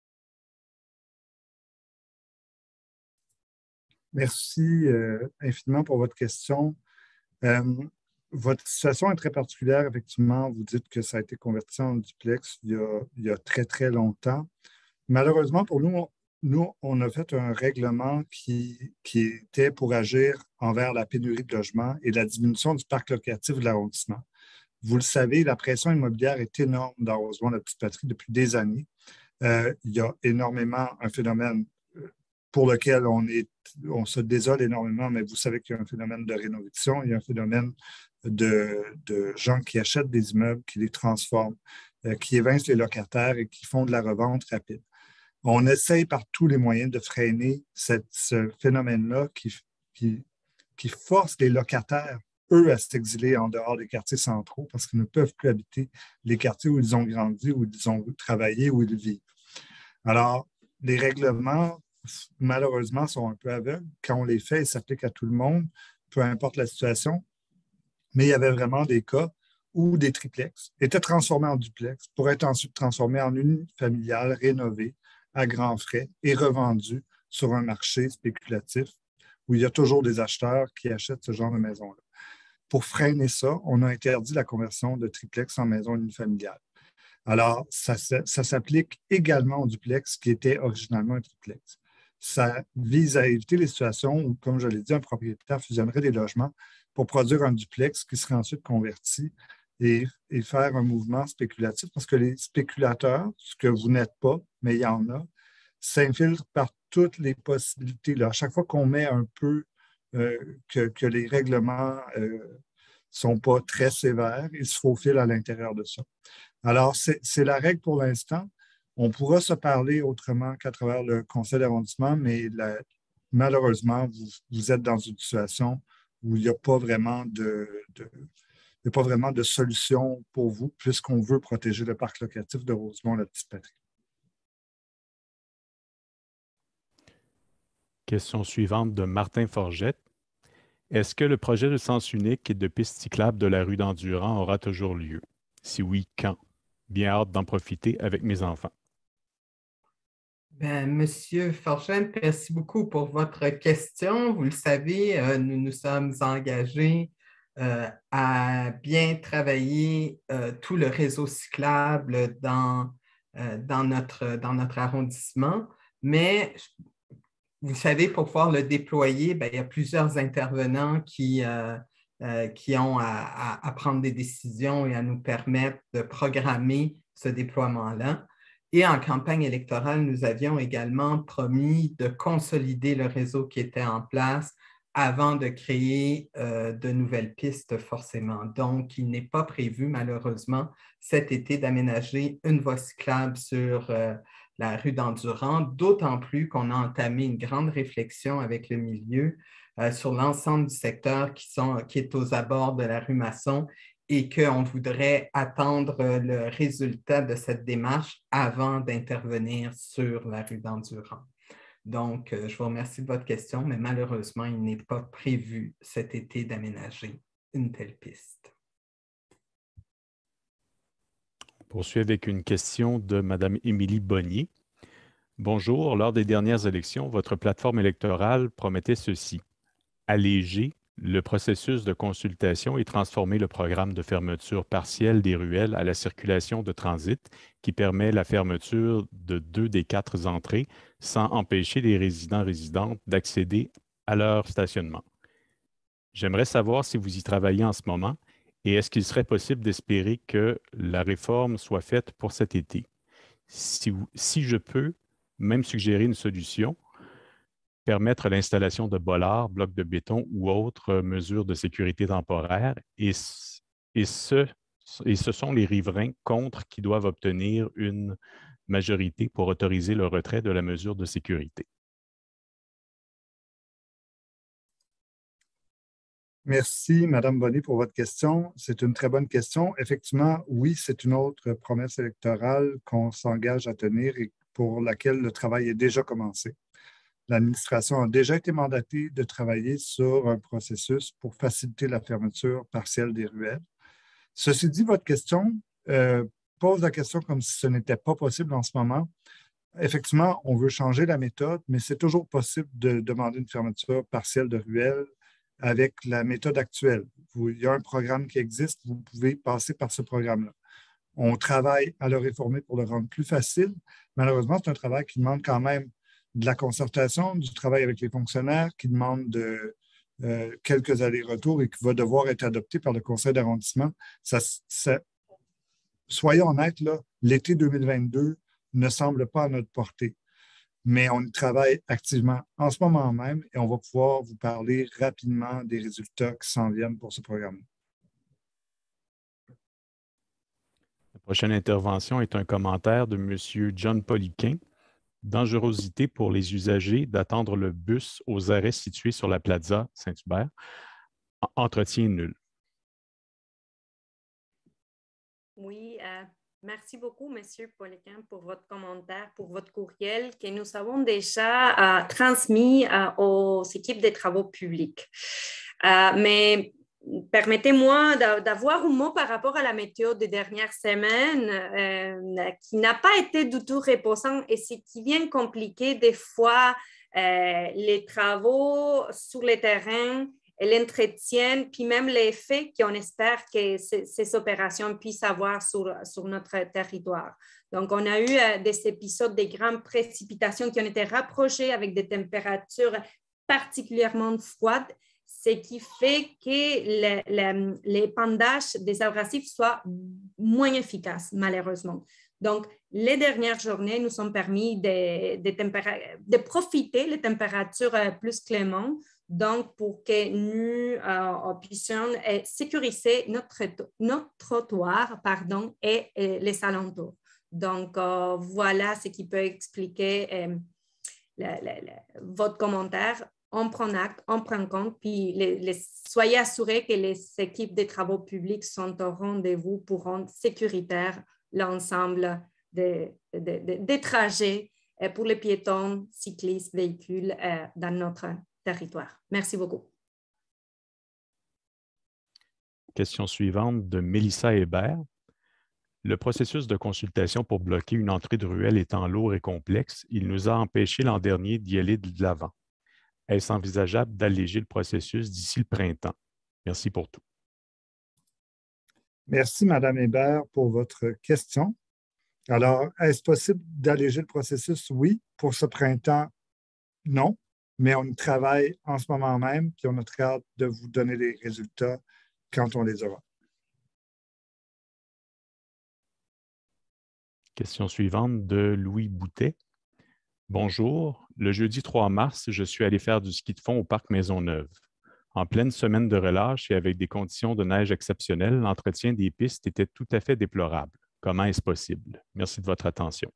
Merci euh, infiniment pour votre question. Euh, votre situation est très particulière, effectivement. Vous dites que ça a été converti en duplex il y a, il y a très, très longtemps. Malheureusement, pour nous, on, nous, on a fait un règlement qui, qui était pour agir envers la pénurie de logements et la diminution du parc locatif de l'arrondissement. Vous le savez, la pression immobilière est énorme dans Rosemont-la-Petite-Patrie depuis des années. Euh, il y a énormément un phénomène pour lequel on, est, on se désole énormément, mais vous savez qu'il y a un phénomène de rénovation, il y a un phénomène de, de gens qui achètent des immeubles, qui les transforment, euh, qui évincent les locataires et qui font de la revente rapide. On essaye par tous les moyens de freiner cette, ce phénomène-là qui, qui, qui force les locataires, eux, à s'exiler en dehors des quartiers centraux parce qu'ils ne peuvent plus habiter les quartiers où ils ont grandi, où ils ont travaillé, où ils vivent. Alors, les règlements, malheureusement, sont un peu aveugles. Quand on les fait, ils s'appliquent à tout le monde, peu importe la situation. Mais il y avait vraiment des cas où des triplex étaient transformés en duplex pour être ensuite transformés en unifamiliales rénovées à grands frais et revendus sur un marché spéculatif où il y a toujours des acheteurs qui achètent ce genre de maison-là. Pour freiner ça, on a interdit la conversion de triplex en maison unifamiliale. Alors, ça, ça, ça s'applique également au duplex qui était originalement un triplex. Ça vise à éviter les situations où, comme je l'ai dit, un propriétaire fusionnerait des logements pour produire un duplex qui serait ensuite converti et, et faire un mouvement spéculatif parce que les spéculateurs, ce que vous n'êtes pas, mais il y en a, s'infiltrent par toutes les possibilités. Là. À chaque fois qu'on met un peu euh, que, que les règlements ne euh, sont pas très sévères, ils se faufilent à l'intérieur de ça. Alors, c'est, c'est la règle pour l'instant. On pourra se parler autrement qu'à travers le conseil d'arrondissement, mais la, malheureusement, vous, vous êtes dans une situation où il n'y a pas vraiment de, de, il n'y a pas vraiment de solution pour vous, puisqu'on veut protéger le parc locatif de Rosemont-la-Petite-Patrie. Question suivante de Martin Forgette. Est-ce que le projet de sens unique et de piste cyclable de la rue d'Endurant aura toujours lieu? Si oui, quand? Bien hâte d'en profiter avec mes enfants. Ben, Monsieur Forgette, merci beaucoup pour votre question. Vous le savez, euh, nous nous sommes engagés euh, à bien travailler euh, tout le réseau cyclable dans, euh, dans, notre, dans notre arrondissement, mais vous savez, pour pouvoir le déployer, bien, il y a plusieurs intervenants qui, euh, euh, qui ont à, à, à prendre des décisions et à nous permettre de programmer ce déploiement-là. Et en campagne électorale, nous avions également promis de consolider le réseau qui était en place avant de créer euh, de nouvelles pistes forcément. Donc, il n'est pas prévu malheureusement cet été d'aménager une voie cyclable sur euh, la rue d'Endurant, d'autant plus qu'on a entamé une grande réflexion avec le milieu euh, sur l'ensemble du secteur qui, sont, qui est aux abords de la rue Masson et qu'on voudrait attendre le résultat de cette démarche avant d'intervenir sur la rue d'Endurant. Donc, je vous remercie de votre question, mais malheureusement, il n'est pas prévu cet été d'aménager une telle piste. On poursuit avec une question de Mme Émilie Bonnier. Bonjour, lors des dernières élections, votre plateforme électorale promettait ceci: alléger le processus de consultation et transformer le programme de fermeture partielle des ruelles à la circulation de transit qui permet la fermeture de deux des quatre entrées sans empêcher les résidents-résidentes d'accéder à leur stationnement. J'aimerais savoir si vous y travaillez en ce moment et est-ce qu'il serait possible d'espérer que la réforme soit faite pour cet été? Si, si je peux même suggérer une solution, permettre l'installation de bollards, blocs de béton ou autres mesures de sécurité temporaire. Et, et, ce, et ce sont les riverains contre qui doivent obtenir une majorité pour autoriser le retrait de la mesure de sécurité. Merci, Mme Bonnet, pour votre question. C'est une très bonne question. Effectivement, oui, c'est une autre promesse électorale qu'on s'engage à tenir et pour laquelle le travail est déjà commencé. L'administration a déjà été mandatée de travailler sur un processus pour faciliter la fermeture partielle des ruelles. Ceci dit, votre question euh, pose la question comme si ce n'était pas possible en ce moment. Effectivement, on veut changer la méthode, mais c'est toujours possible de demander une fermeture partielle de ruelles avec la méthode actuelle. Vous, il y a un programme qui existe, vous pouvez passer par ce programme-là. On travaille à le réformer pour le rendre plus facile. Malheureusement, c'est un travail qui demande quand même de la concertation, du travail avec les fonctionnaires, qui demande de, euh, quelques allers-retours et qui va devoir être adopté par le conseil d'arrondissement. Ça, ça, soyons honnêtes, là, l'été deux mille vingt-deux ne semble pas à notre portée, mais on y travaille activement en ce moment même et on va pouvoir vous parler rapidement des résultats qui s'en viennent pour ce programme. La prochaine intervention est un commentaire de M. John Poliquin. Dangerosité pour les usagers d'attendre le bus aux arrêts situés sur la plaza Saint-Hubert. Entretien nul. Oui, euh, merci beaucoup, M. Poliquin, pour votre commentaire, pour votre courriel que nous avons déjà euh, transmis euh, aux équipes des travaux publics. Euh, mais permettez-moi d'avoir un mot par rapport à la météo des dernières semaines euh, qui n'a pas été du tout reposant et ce qui vient compliquer des fois euh, les travaux sur le terrain et l'entretien, puis même l'effet qu'on espère que ces, ces opérations puissent avoir sur, sur notre territoire. Donc, on a eu euh, des épisodes de grandes précipitations qui ont été rapprochées avec des températures particulièrement froides, ce qui fait que l'épandage des abrasifs soit moins efficace, malheureusement. Donc, les dernières journées nous ont permis de, de, de profiter des températures plus clémentes, donc pour que nous euh, puissions euh, sécuriser notre, notre trottoir pardon, et, et les alentours. Donc, euh, voilà ce qui peut expliquer euh, la, la, la, votre commentaire. On prend acte, on prend compte, puis les, les, soyez assurés que les équipes des travaux publics sont au rendez-vous pour rendre sécuritaire l'ensemble des, des, des, des trajets pour les piétons, cyclistes, véhicules euh, dans notre territoire. Merci beaucoup. Question suivante de Mélissa Hébert. Le processus de consultation pour bloquer une entrée de ruelle étant lourd et complexe, il nous a empêchés l'an dernier d'y aller de l'avant. Est-ce envisageable d'alléger le processus d'ici le printemps? Merci pour tout. Merci, Mme Hébert, pour votre question. Alors, est-ce possible d'alléger le processus? Oui. Pour ce printemps, non. Mais on travaille en ce moment même, puis on a très hâte de vous donner les résultats quand on les aura. Question suivante de Louis Boutet. Bonjour. Le jeudi trois mars, je suis allé faire du ski de fond au parc Maisonneuve. En pleine semaine de relâche et avec des conditions de neige exceptionnelles, l'entretien des pistes était tout à fait déplorable. Comment est-ce possible? Merci de votre attention.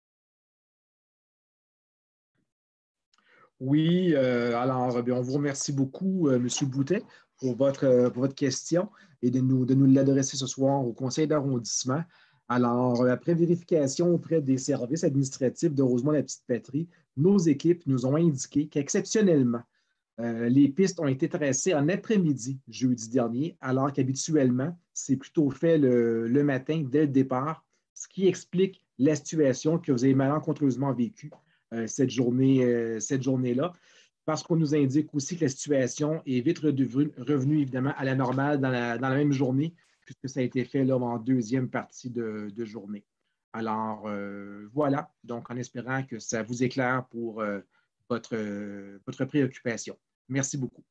Oui, euh, alors bien, on vous remercie beaucoup, euh, M. Boutet, pour votre, euh, pour votre question et de nous, de nous l'adresser ce soir au conseil d'arrondissement. Alors, après vérification auprès des services administratifs de Rosemont-la-Petite-Patrie, nos équipes nous ont indiqué qu'exceptionnellement, euh, les pistes ont été tracées en après-midi jeudi dernier, alors qu'habituellement, c'est plutôt fait le, le matin dès le départ, ce qui explique la situation que vous avez malencontreusement vécue euh, cette journée, euh, cette journée-là, parce qu'on nous indique aussi que la situation est vite revenue, revenue évidemment à la normale dans la, dans la même journée, puisque ça a été fait là, en deuxième partie de, de journée. Alors, euh, voilà, donc en espérant que ça vous éclaire pour euh, votre, euh, votre préoccupation. Merci beaucoup.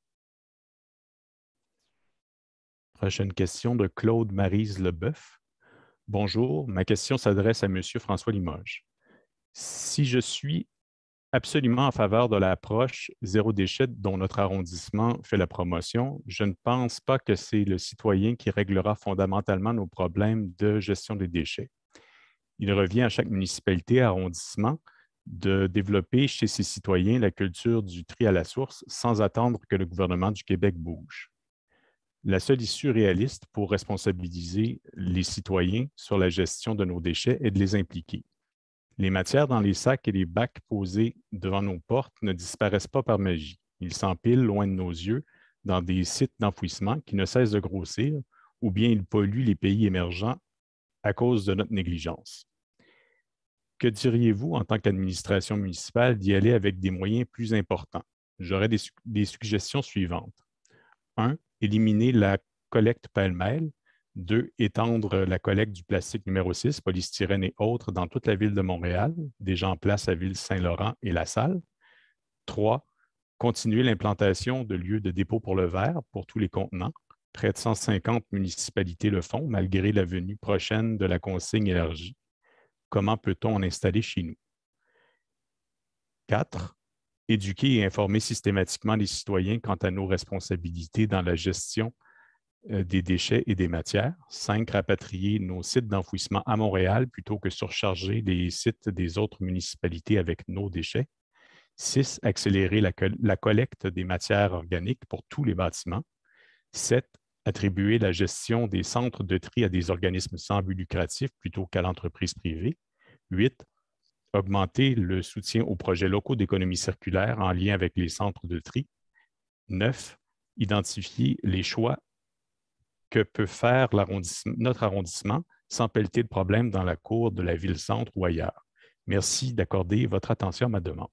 Prochaine question de Claude Maryse Leboeuf. Bonjour, ma question s'adresse à M. François Limoges. Si je suis absolument en faveur de l'approche zéro déchet dont notre arrondissement fait la promotion, je ne pense pas que c'est le citoyen qui réglera fondamentalement nos problèmes de gestion des déchets. Il revient à chaque municipalité et arrondissement de développer chez ses citoyens la culture du tri à la source sans attendre que le gouvernement du Québec bouge. La seule issue réaliste pour responsabiliser les citoyens sur la gestion de nos déchets est de les impliquer. Les matières dans les sacs et les bacs posés devant nos portes ne disparaissent pas par magie. Ils s'empilent loin de nos yeux dans des sites d'enfouissement qui ne cessent de grossir ou bien ils polluent les pays émergents à cause de notre négligence. Que diriez-vous en tant qu'administration municipale d'y aller avec des moyens plus importants? J'aurais des, des suggestions suivantes. un. Éliminer la collecte pêle-mêle. deux. Étendre la collecte du plastique numéro six, polystyrène et autres dans toute la ville de Montréal, déjà en place à Ville-Saint-Laurent et La Salle. trois. Continuer l'implantation de lieux de dépôt pour le verre pour tous les contenants. Près de cent cinquante municipalités le font, malgré la venue prochaine de la consigne élargie. Comment peut-on en installer chez nous? quatre. Éduquer et informer systématiquement les citoyens quant à nos responsabilités dans la gestion des déchets et des matières. cinq. Rapatrier nos sites d'enfouissement à Montréal plutôt que surcharger les sites des autres municipalités avec nos déchets. six. Accélérer la, la collecte des matières organiques pour tous les bâtiments. sept. Attribuer la gestion des centres de tri à des organismes sans but lucratif plutôt qu'à l'entreprise privée. huit. Augmenter le soutien aux projets locaux d'économie circulaire en lien avec les centres de tri. neuf. Identifier les choix que peut faire l'arrondissement, notre arrondissement sans pelleter de problème dans la cour de la ville-centre ou ailleurs? Merci d'accorder votre attention à ma demande.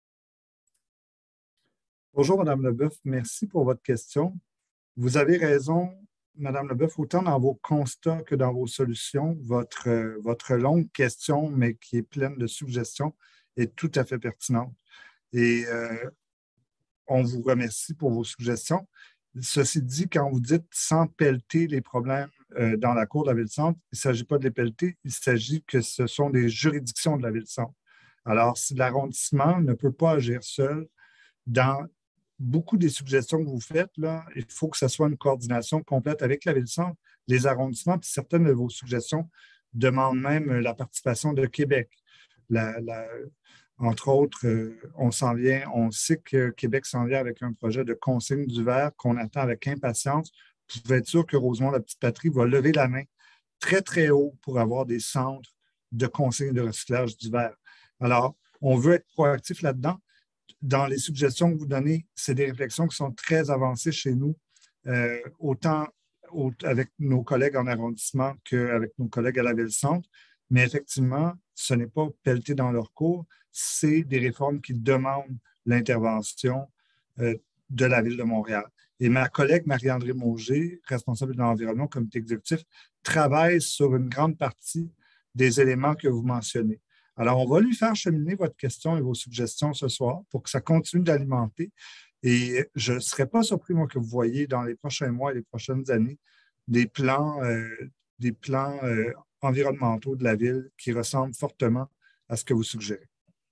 Bonjour, Madame Leboeuf. Merci pour votre question. Vous avez raison, Madame Leboeuf, autant dans vos constats que dans vos solutions. Votre, euh, votre longue question, mais qui est pleine de suggestions, est tout à fait pertinente. Et euh, on vous remercie pour vos suggestions. Ceci dit, quand vous dites sans pelleter les problèmes euh, dans la cour de la ville-centre, il ne s'agit pas de les pelleter, il s'agit que ce sont des juridictions de la ville-centre. Alors, si l'arrondissement ne peut pas agir seul, dans beaucoup des suggestions que vous faites, là, il faut que ce soit une coordination complète avec la ville-centre, les arrondissements, puis certaines de vos suggestions demandent même la participation de Québec. La, la, entre autres, euh, on s'en vient, on sait que Québec s'en vient avec un projet de consigne du verre qu'on attend avec impatience. Vous pouvez être sûr que Rosemont, la petite patrie, va lever la main très, très haut pour avoir des centres de consigne de recyclage du verre. Alors, on veut être proactif là-dedans. Dans les suggestions que vous donnez, c'est des réflexions qui sont très avancées chez nous, euh, autant au, avec nos collègues en arrondissement qu'avec nos collègues à la ville-centre. Mais effectivement, ce n'est pas pelleté dans leur cours, c'est des réformes qui demandent l'intervention euh, de la Ville de Montréal. Et ma collègue Marie-André Mauger, responsable de l'environnement au comité exécutif, travaille sur une grande partie des éléments que vous mentionnez. Alors, on va lui faire cheminer votre question et vos suggestions ce soir pour que ça continue d'alimenter. Et je ne serais pas surpris, moi, que vous voyez dans les prochains mois et les prochaines années des plans, euh, des plans euh, environnementaux de la ville qui ressemblent fortement à ce que vous suggérez.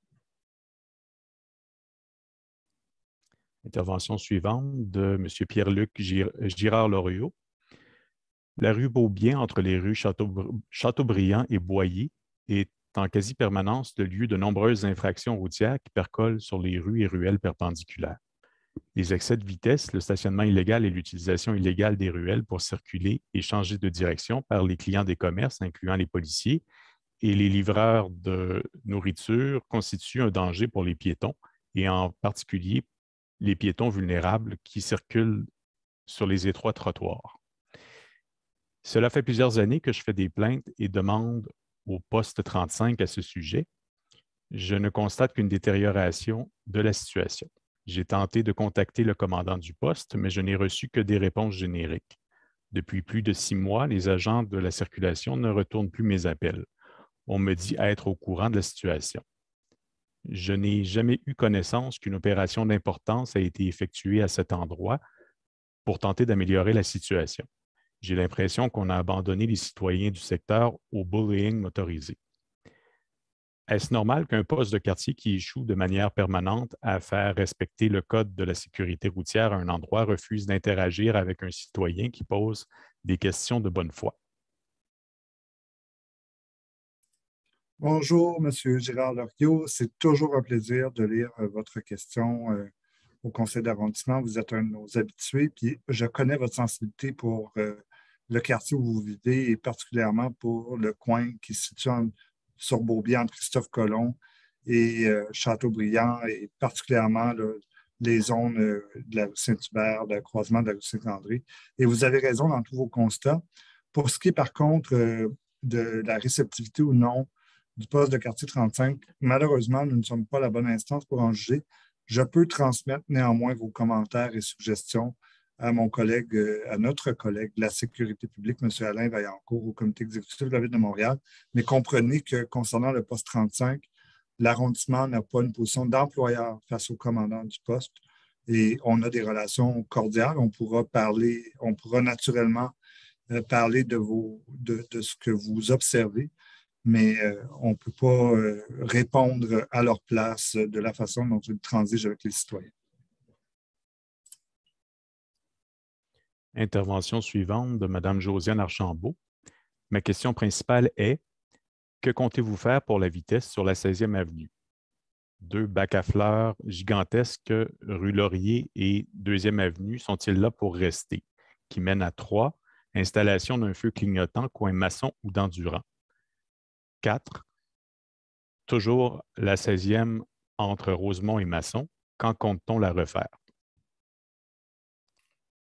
Intervention suivante de M. Pierre-Luc Girard-Loriot. La rue Beaubien, entre les rues Châteaubriand et Boyer, est en quasi-permanence le lieu de nombreuses infractions routières qui percolent sur les rues et ruelles perpendiculaires. Les excès de vitesse, le stationnement illégal et l'utilisation illégale des ruelles pour circuler et changer de direction par les clients des commerces, incluant les policiers, et les livreurs de nourriture constituent un danger pour les piétons, et en particulier les piétons vulnérables qui circulent sur les étroits trottoirs. Cela fait plusieurs années que je fais des plaintes et demande au poste trente-cinq à ce sujet. Je ne constate qu'une détérioration de la situation. J'ai tenté de contacter le commandant du poste, mais je n'ai reçu que des réponses génériques. Depuis plus de six mois, les agents de la circulation ne retournent plus mes appels. On me dit être au courant de la situation. Je n'ai jamais eu connaissance qu'une opération d'importance a été effectuée à cet endroit pour tenter d'améliorer la situation. J'ai l'impression qu'on a abandonné les citoyens du secteur au bullying motorisé. Est-ce normal qu'un poste de quartier qui échoue de manière permanente à faire respecter le code de la sécurité routière à un endroit refuse d'interagir avec un citoyen qui pose des questions de bonne foi? Bonjour, M. Girard-Loriot. C'est toujours un plaisir de lire votre question euh, au conseil d'arrondissement. Vous êtes un de nos habitués, puis je connais votre sensibilité pour euh, le quartier où vous vivez et particulièrement pour le coin qui se situe en, sur Beaubien, entre Christophe-Colomb et euh, Châteaubriand, et particulièrement là, les zones euh, de la rue Saint-Hubert, le croisement de la rue Saint-André. Et vous avez raison dans tous vos constats. Pour ce qui est par contre euh, de la réceptivité ou non du poste de quartier trente-cinq, malheureusement, nous ne sommes pas la bonne instance pour en juger. Je peux transmettre néanmoins vos commentaires et suggestions à mon collègue, à notre collègue de la sécurité publique, M. Alain Vaillancourt, au comité exécutif de la Ville de Montréal. Mais comprenez que concernant le poste trente-cinq, l'arrondissement n'a pas une position d'employeur face au commandant du poste et on a des relations cordiales. On pourra parler, on pourra naturellement euh, parler de, vos, de, de ce que vous observez, mais euh, on ne peut pas euh, répondre à leur place de la façon dont ils transigent avec les citoyens. Intervention suivante de Mme Josiane Archambault. Ma question principale est: que comptez-vous faire pour la vitesse sur la seizième avenue? Deux bacs à fleurs gigantesques rue Laurier et deuxième avenue sont-ils là pour rester? Qui mènent à trois, installation d'un feu clignotant coin Masson ou d'Endurant. Quatre, toujours la seizième entre Rosemont et Masson. Quand compte-t-on la refaire?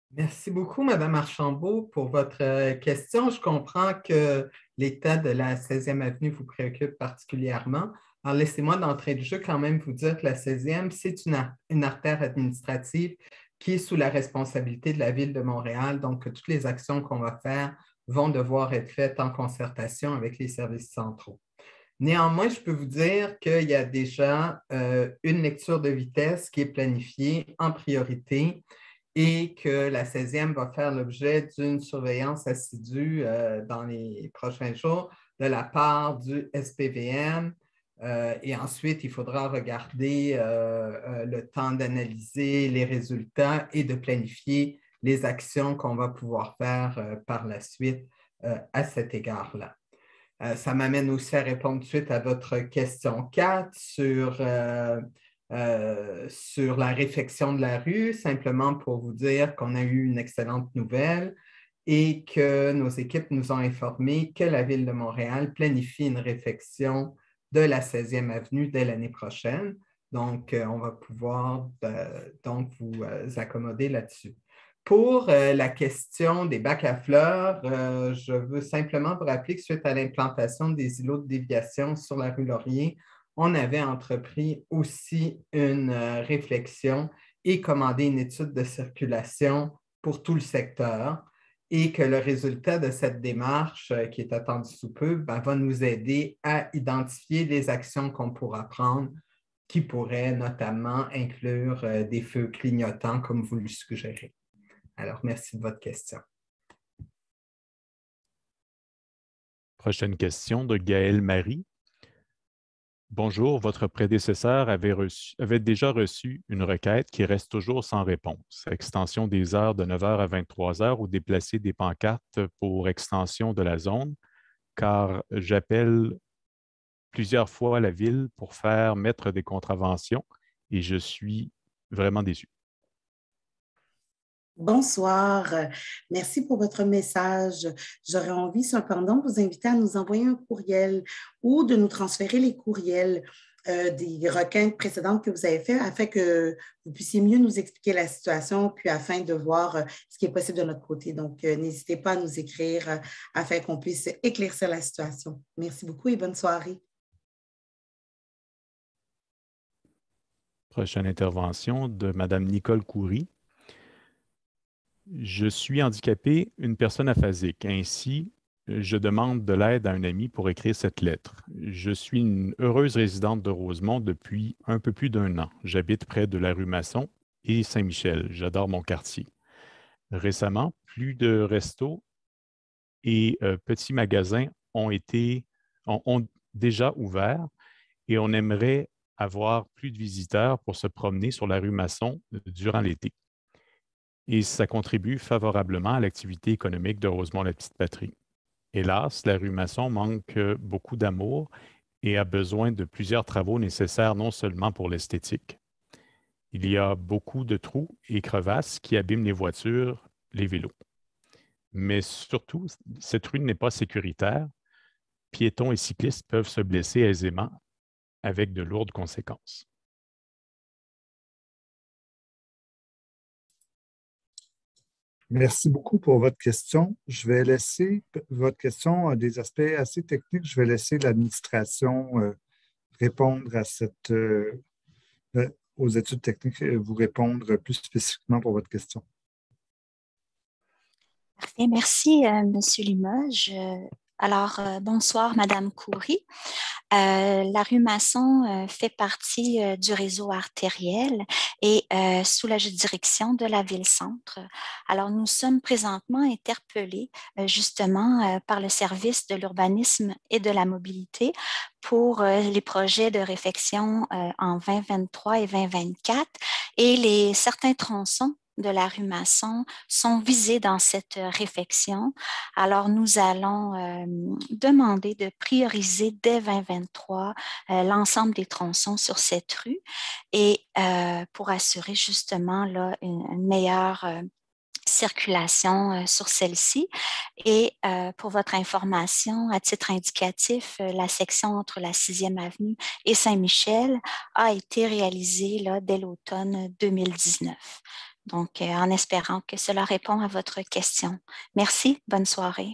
Merci beaucoup, Madame Archambault, pour votre question. Je comprends que l'état de la seizième avenue vous préoccupe particulièrement. Alors, laissez-moi d'entrée de jeu quand même vous dire que la seizième, c'est une, ar une artère administrative qui est sous la responsabilité de la Ville de Montréal. Donc, toutes les actions qu'on va faire vont devoir être faites en concertation avec les services centraux. Néanmoins, je peux vous dire qu'il y a déjà euh, une lecture de vitesse qui est planifiée en priorité et que la seizième va faire l'objet d'une surveillance assidue euh, dans les prochains jours de la part du S P V M. Euh, et ensuite, il faudra regarder euh, euh, le temps d'analyser les résultats et de planifier les actions qu'on va pouvoir faire euh, par la suite euh, à cet égard-là. Euh, ça m'amène aussi à répondre tout de suite à votre question quatre sur, euh, euh, sur la réfection de la rue, simplement pour vous dire qu'on a eu une excellente nouvelle et que nos équipes nous ont informé que la Ville de Montréal planifie une réfection de la seizième avenue dès l'année prochaine. Donc, euh, on va pouvoir euh, donc vous euh, accommoder là-dessus. Pour euh, la question des bacs à fleurs, euh, je veux simplement vous rappeler que suite à l'implantation des îlots de déviation sur la rue Laurier, on avait entrepris aussi une euh, réflexion et commandé une étude de circulation pour tout le secteur et que le résultat de cette démarche euh, qui est attendue sous peu ben, va nous aider à identifier les actions qu'on pourra prendre qui pourraient notamment inclure euh, des feux clignotants comme vous le suggérez. Alors, merci de votre question. Prochaine question de Gaëlle Marie. Bonjour, votre prédécesseur avait, reçu, avait déjà reçu une requête qui reste toujours sans réponse. Extension des heures de neuf heures à vingt-trois heures ou déplacer des pancartes pour extension de la zone, car j'appelle plusieurs fois la ville pour faire mettre des contraventions et je suis vraiment déçu. Bonsoir, merci pour votre message. J'aurais envie cependant de vous inviter à nous envoyer un courriel ou de nous transférer les courriels euh, des requêtes précédentes que vous avez faites afin que vous puissiez mieux nous expliquer la situation puis afin de voir euh, ce qui est possible de notre côté. Donc, euh, n'hésitez pas à nous écrire euh, afin qu'on puisse éclaircir la situation. Merci beaucoup et bonne soirée. Prochaine intervention de Mme Nicole Coury. Je suis handicapé, une personne aphasique. Ainsi, je demande de l'aide à un ami pour écrire cette lettre. Je suis une heureuse résidente de Rosemont depuis un peu plus d'un an. J'habite près de la rue Masson et Saint-Michel. J'adore mon quartier. Récemment, plus de restos et euh, petits magasins ont été ont, ont déjà ouvert et on aimerait avoir plus de visiteurs pour se promener sur la rue Masson durant l'été. Et ça contribue favorablement à l'activité économique de Rosemont-la-Petite-Patrie. Hélas, la rue Masson manque beaucoup d'amour et a besoin de plusieurs travaux nécessaires non seulement pour l'esthétique. Il y a beaucoup de trous et crevasses qui abîment les voitures, les vélos. Mais surtout, cette rue n'est pas sécuritaire. Piétons et cyclistes peuvent se blesser aisément avec de lourdes conséquences. Merci beaucoup pour votre question. Je vais laisser votre question des aspects assez techniques. Je vais laisser l'administration euh, répondre à cette, euh, aux études techniques et vous répondre plus spécifiquement pour votre question. Parfait. Merci, euh, M. Limoges. Alors, euh, bonsoir, Madame Coury. Euh, la rue Masson euh, fait partie euh, du réseau artériel et euh, sous la direction de la Ville-Centre. Alors, nous sommes présentement interpellés euh, justement euh, par le service de l'urbanisme et de la mobilité pour euh, les projets de réfection euh, en vingt vingt-trois et vingt vingt-quatre et les certains tronçons de la rue Masson sont visés dans cette réfection. Alors, nous allons euh, demander de prioriser dès vingt vingt-trois euh, l'ensemble des tronçons sur cette rue et euh, pour assurer justement là, une, une meilleure euh, circulation euh, sur celle-ci. Et euh, pour votre information, à titre indicatif, euh, la section entre la sixième avenue et Saint-Michel a été réalisée là, dès l'automne deux mille dix-neuf. Donc, euh, en espérant que cela répond à votre question. Merci, bonne soirée.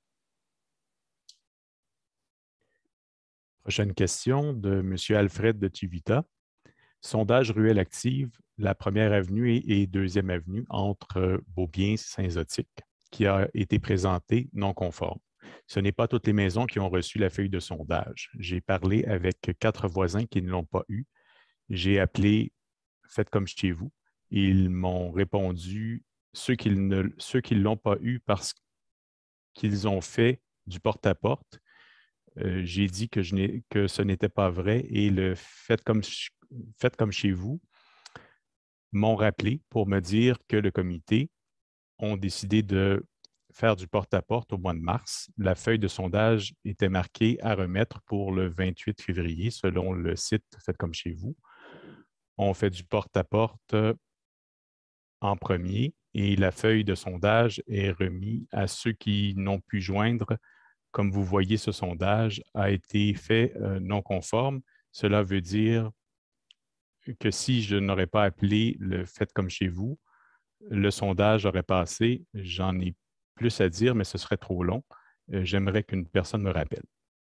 Prochaine question de M. Alfred de Tivita. Sondage ruelle active, la première avenue et, et deuxième avenue entre Beaubien et Saint-Zotique, qui a été présenté non conforme. Ce n'est pas toutes les maisons qui ont reçu la feuille de sondage. J'ai parlé avec quatre voisins qui ne l'ont pas eu. J'ai appelé « Faites comme chez vous ». Ils m'ont répondu ceux qui ne ceux qui l'ont pas eu parce qu'ils ont fait du porte-à-porte. Euh, j'ai dit que, je n'ai, que ce n'était pas vrai et le faites comme, faites comme chez vous m'ont rappelé pour me dire que le comité ont décidé de faire du porte-à-porte au mois de mars. La feuille de sondage était marquée à remettre pour le vingt-huit février selon le site Faites comme chez vous. On fait du porte-à-porte en premier et la feuille de sondage est remise à ceux qui n'ont pu joindre. Comme vous voyez, ce sondage a été fait euh, non conforme. Cela veut dire que si je n'aurais pas appelé le Faites comme chez vous, le sondage aurait passé. J'en ai plus à dire, mais ce serait trop long. Euh, j'aimerais qu'une personne me rappelle.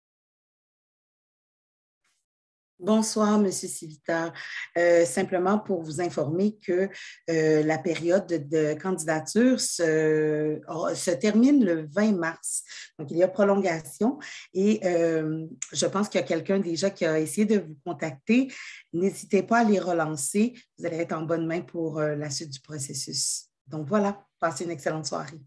Bonsoir, M. Civita. Euh, simplement pour vous informer que euh, la période de, de candidature se, se termine le vingt mars. Donc, il y a prolongation et euh, je pense qu'il y a quelqu'un déjà qui a essayé de vous contacter. N'hésitez pas à les relancer. Vous allez être en bonne main pour euh, la suite du processus. Donc, voilà. Passez une excellente soirée.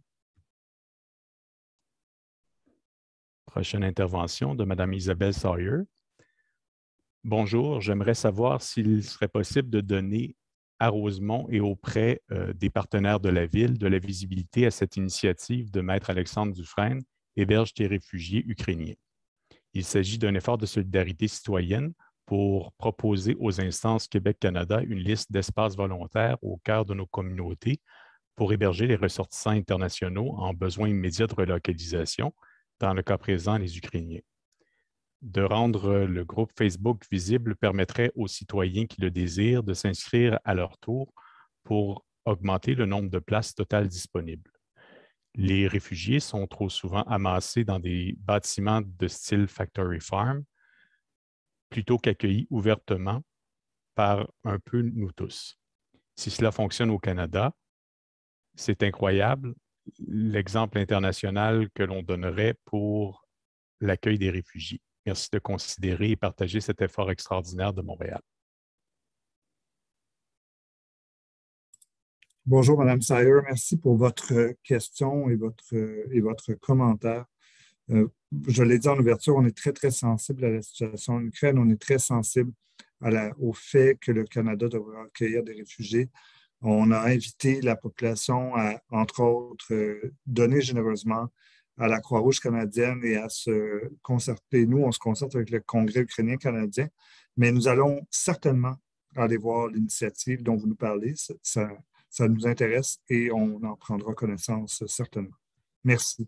Prochaine intervention de Mme Isabelle Sawyer. Bonjour, j'aimerais savoir s'il serait possible de donner à Rosemont et auprès euh, des partenaires de la Ville de la visibilité à cette initiative de Maître Alexandre Dufresne, Héberge tes réfugiés ukrainiens. Il s'agit d'un effort de solidarité citoyenne pour proposer aux instances Québec-Canada une liste d'espaces volontaires au cœur de nos communautés pour héberger les ressortissants internationaux en besoin immédiat de relocalisation, dans le cas présent les Ukrainiens. De rendre le groupe Facebook visible permettrait aux citoyens qui le désirent de s'inscrire à leur tour pour augmenter le nombre de places totales disponibles. Les réfugiés sont trop souvent amassés dans des bâtiments de style Factory Farm plutôt qu'accueillis ouvertement par un peu nous tous. Si cela fonctionne au Canada, c'est incroyable l'exemple international que l'on donnerait pour l'accueil des réfugiés. Merci de considérer et partager cet effort extraordinaire de Montréal. Bonjour, Mme Sawyer. Merci pour votre question et votre, et votre commentaire. Euh, je l'ai dit en ouverture, on est très, très sensible à la situation en Ukraine. On est très sensible à la, au fait que le Canada devra accueillir des réfugiés. On a invité la population à, entre autres, euh, donner généreusement à la Croix-Rouge canadienne et à se concerter. Nous, on se concerte avec le Congrès ukrainien canadien, mais nous allons certainement aller voir l'initiative dont vous nous parlez. Ça, ça, ça nous intéresse et on en prendra connaissance certainement. Merci.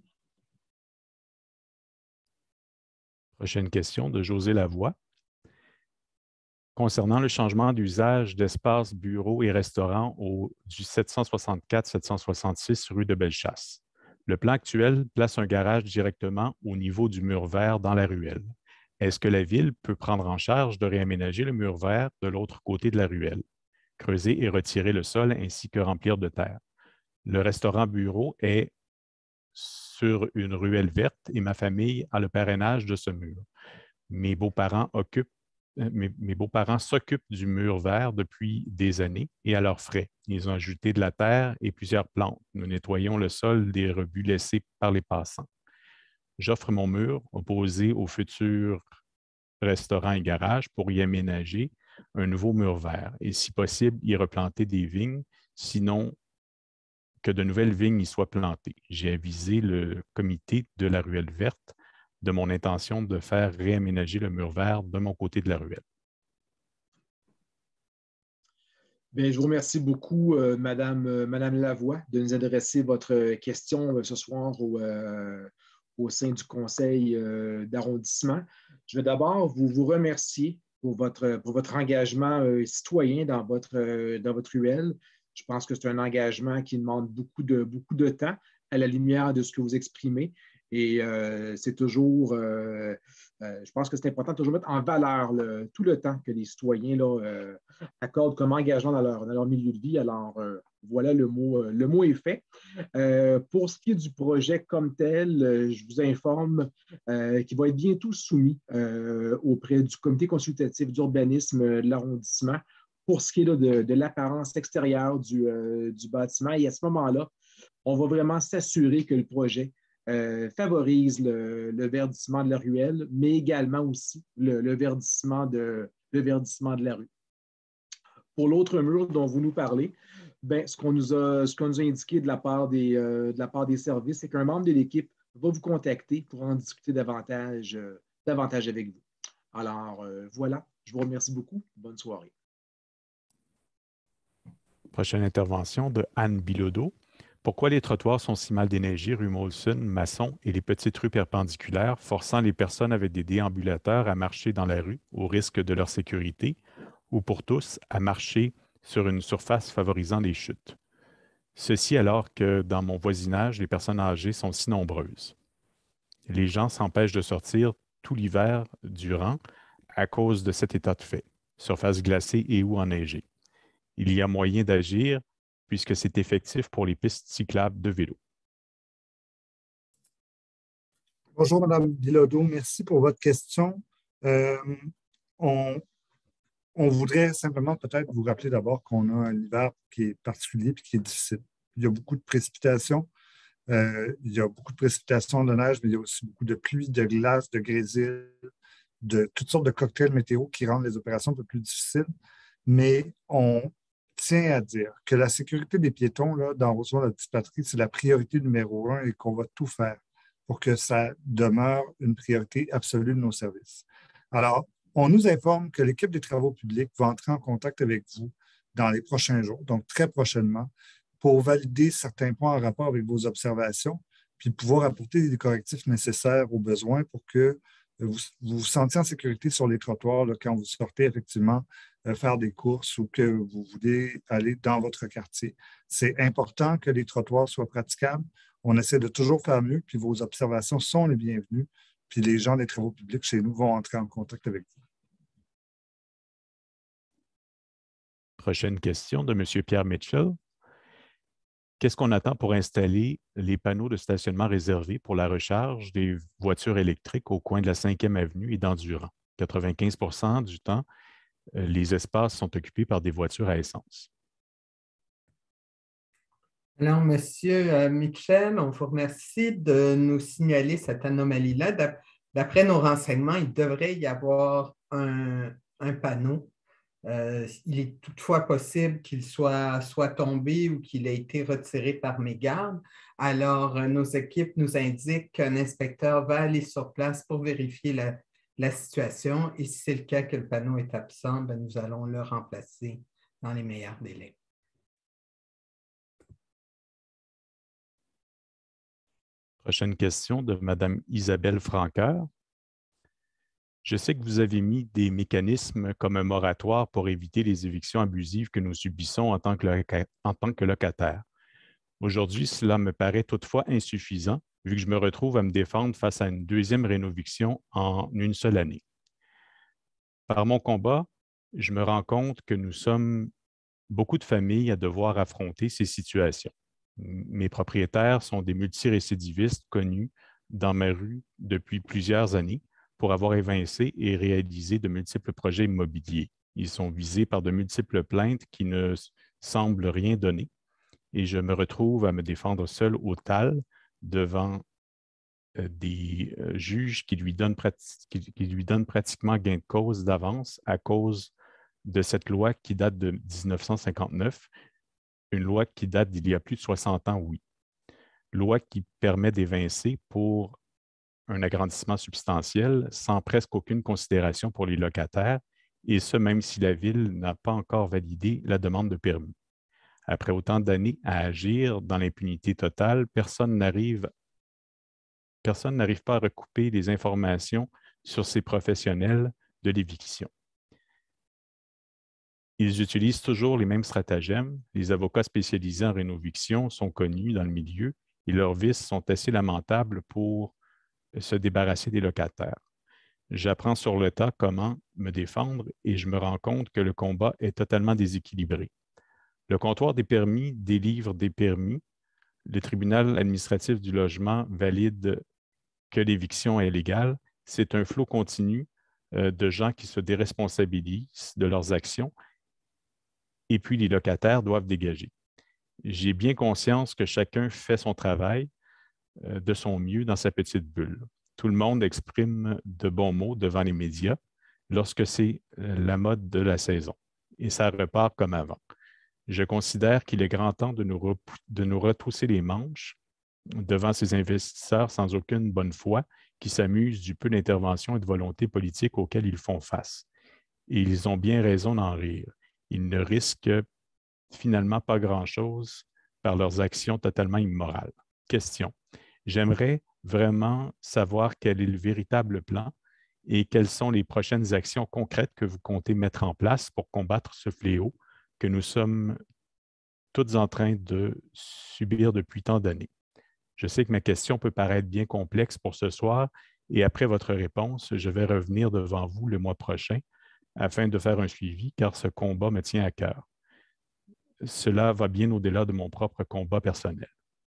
Prochaine question de José Lavoie. Concernant le changement d'usage d'espaces, bureaux et restaurants au, du sept cent soixante-quatre sept cent soixante-six rue de Bellechasse. Le plan actuel place un garage directement au niveau du mur vert dans la ruelle. Est-ce que la Ville peut prendre en charge de réaménager le mur vert de l'autre côté de la ruelle, creuser et retirer le sol ainsi que remplir de terre? Le restaurant-bureau est sur une ruelle verte et ma famille a le parrainage de ce mur. Mes beaux-parents occupent Mes, mes beaux-parents s'occupent du mur vert depuis des années et à leurs frais. Ils ont ajouté de la terre et plusieurs plantes. Nous nettoyons le sol des rebuts laissés par les passants. J'offre mon mur opposé au futur restaurant et garage pour y aménager un nouveau mur vert et, si possible, y replanter des vignes, sinon que de nouvelles vignes y soient plantées. J'ai avisé le comité de la ruelle verte de mon intention de faire réaménager le mur vert de mon côté de la ruelle. Bien, je vous remercie beaucoup, euh, Madame, euh, Madame Lavoie, de nous adresser votre question euh, ce soir au, euh, au sein du conseil euh, d'arrondissement. Je vais d'abord vous, vous remercier pour votre, pour votre engagement euh, citoyen dans votre, euh, dans votre ruelle. Je pense que c'est un engagement qui demande beaucoup de, beaucoup de temps à la lumière de ce que vous exprimez. Et euh, c'est toujours, euh, euh, je pense que c'est important de toujours mettre en valeur le, tout le temps que les citoyens là, euh, accordent comme engagement dans leur, dans leur milieu de vie. Alors, euh, voilà, le mot, le mot est fait. Euh, pour ce qui est du projet comme tel, euh, je vous informe euh, qu'il va être bientôt soumis euh, auprès du comité consultatif d'urbanisme de l'arrondissement pour ce qui est là, de, de l'apparence extérieure du, euh, du bâtiment. Et à ce moment-là, on va vraiment s'assurer que le projet Euh, favorise le, le verdissement de la ruelle, mais également aussi le, le, verdissement de, le verdissement de la rue. Pour l'autre mur dont vous nous parlez, ben, ce qu'on nous a, ce qu'on nous a indiqué de la part des, euh, de la part des services, c'est qu'un membre de l'équipe va vous contacter pour en discuter davantage, euh, davantage avec vous. Alors, euh, voilà, je vous remercie beaucoup. Bonne soirée. Prochaine intervention de Anne Bilodeau. Pourquoi les trottoirs sont si mal déneigés rue Molson, Masson et les petites rues perpendiculaires, forçant les personnes avec des déambulateurs à marcher dans la rue au risque de leur sécurité ou pour tous à marcher sur une surface favorisant les chutes? Ceci alors que dans mon voisinage, les personnes âgées sont si nombreuses. Les gens s'empêchent de sortir tout l'hiver durant à cause de cet état de fait, surface glacée et ou enneigée. Il y a moyen d'agir puisque c'est effectif pour les pistes cyclables de vélo. Bonjour, Mme Bilodeau. Merci pour votre question. Euh, on, on voudrait simplement peut-être vous rappeler d'abord qu'on a un hiver qui est particulier et qui est difficile. Il y a beaucoup de précipitations. Euh, il y a beaucoup de précipitations de neige, mais il y a aussi beaucoup de pluie, de glace, de grésil, de toutes sortes de cocktails météo qui rendent les opérations un peu plus difficiles. Mais on tient à dire que la sécurité des piétons là, dans Rosemont-la-Petite-Patrie, c'est la priorité numéro un et qu'on va tout faire pour que ça demeure une priorité absolue de nos services. Alors, on nous informe que l'équipe des travaux publics va entrer en contact avec vous dans les prochains jours, donc très prochainement, pour valider certains points en rapport avec vos observations, puis pouvoir apporter les correctifs nécessaires aux besoins pour que vous vous, vous sentiez en sécurité sur les trottoirs là, quand vous sortez effectivement euh, faire des courses ou que vous voulez aller dans votre quartier. C'est important que les trottoirs soient praticables. On essaie de toujours faire mieux, puis vos observations sont les bienvenues, puis les gens des travaux publics chez nous vont entrer en contact avec vous. Prochaine question de M. Pierre Mitchell. Qu'est-ce qu'on attend pour installer les panneaux de stationnement réservés pour la recharge des voitures électriques au coin de la cinquième avenue et d'Endurant? quatre-vingt-quinze pour cent du temps, les espaces sont occupés par des voitures à essence. Alors, Monsieur Mitchell, on vous remercie de nous signaler cette anomalie-là. D'après nos renseignements, il devrait y avoir un, un panneau. Euh, il est toutefois possible qu'il soit, soit tombé ou qu'il ait été retiré par mégarde. Alors, euh, nos équipes nous indiquent qu'un inspecteur va aller sur place pour vérifier la, la situation et si c'est le cas que le panneau est absent, bien, nous allons le remplacer dans les meilleurs délais. Prochaine question de Mme Isabelle Franqueur. Je sais que vous avez mis des mécanismes comme un moratoire pour éviter les évictions abusives que nous subissons en tant que, loca- en tant que locataires. Aujourd'hui, cela me paraît toutefois insuffisant, vu que je me retrouve à me défendre face à une deuxième rénoviction en une seule année. Par mon combat, je me rends compte que nous sommes beaucoup de familles à devoir affronter ces situations. Mes propriétaires sont des multirécidivistes connus dans ma rue depuis plusieurs années pour avoir évincé et réalisé de multiples projets immobiliers. Ils sont visés par de multiples plaintes qui ne semblent rien donner et je me retrouve à me défendre seul au T A L devant euh, des euh, juges qui lui, donnent qui, qui lui donnent pratiquement gain de cause d'avance à cause de cette loi qui date de mille neuf cent cinquante-neuf, une loi qui date d'il y a plus de soixante ans, oui. Loi qui permet d'évincer pour un agrandissement substantiel sans presque aucune considération pour les locataires, et ce, même si la Ville n'a pas encore validé la demande de permis. Après autant d'années à agir dans l'impunité totale, personne n'arrive personne n'arrive pas à recouper les informations sur ces professionnels de l'éviction. Ils utilisent toujours les mêmes stratagèmes. Les avocats spécialisés en rénoviction sont connus dans le milieu et leurs vices sont assez lamentables pour se débarrasser des locataires. J'apprends sur le tas comment me défendre et je me rends compte que le combat est totalement déséquilibré. Le comptoir des permis délivre des permis. Le tribunal administratif du logement valide que l'éviction est légale. C'est un flot continu euh, de gens qui se déresponsabilisent de leurs actions et puis les locataires doivent dégager. J'ai bien conscience que chacun fait son travail euh, de son mieux dans sa petite bulle. Tout le monde exprime de bons mots devant les médias lorsque c'est euh, la mode de la saison et ça repart comme avant. Je considère qu'il est grand temps de nous, de nous retrousser les manches devant ces investisseurs sans aucune bonne foi qui s'amusent du peu d'intervention et de volonté politique auxquelles ils font face. Et ils ont bien raison d'en rire. Ils ne risquent finalement pas grand-chose par leurs actions totalement immorales. Question. J'aimerais vraiment savoir quel est le véritable plan et quelles sont les prochaines actions concrètes que vous comptez mettre en place pour combattre ce fléau que nous sommes toutes en train de subir depuis tant d'années. Je sais que ma question peut paraître bien complexe pour ce soir et après votre réponse, je vais revenir devant vous le mois prochain afin de faire un suivi car ce combat me tient à cœur. Cela va bien au-delà de mon propre combat personnel.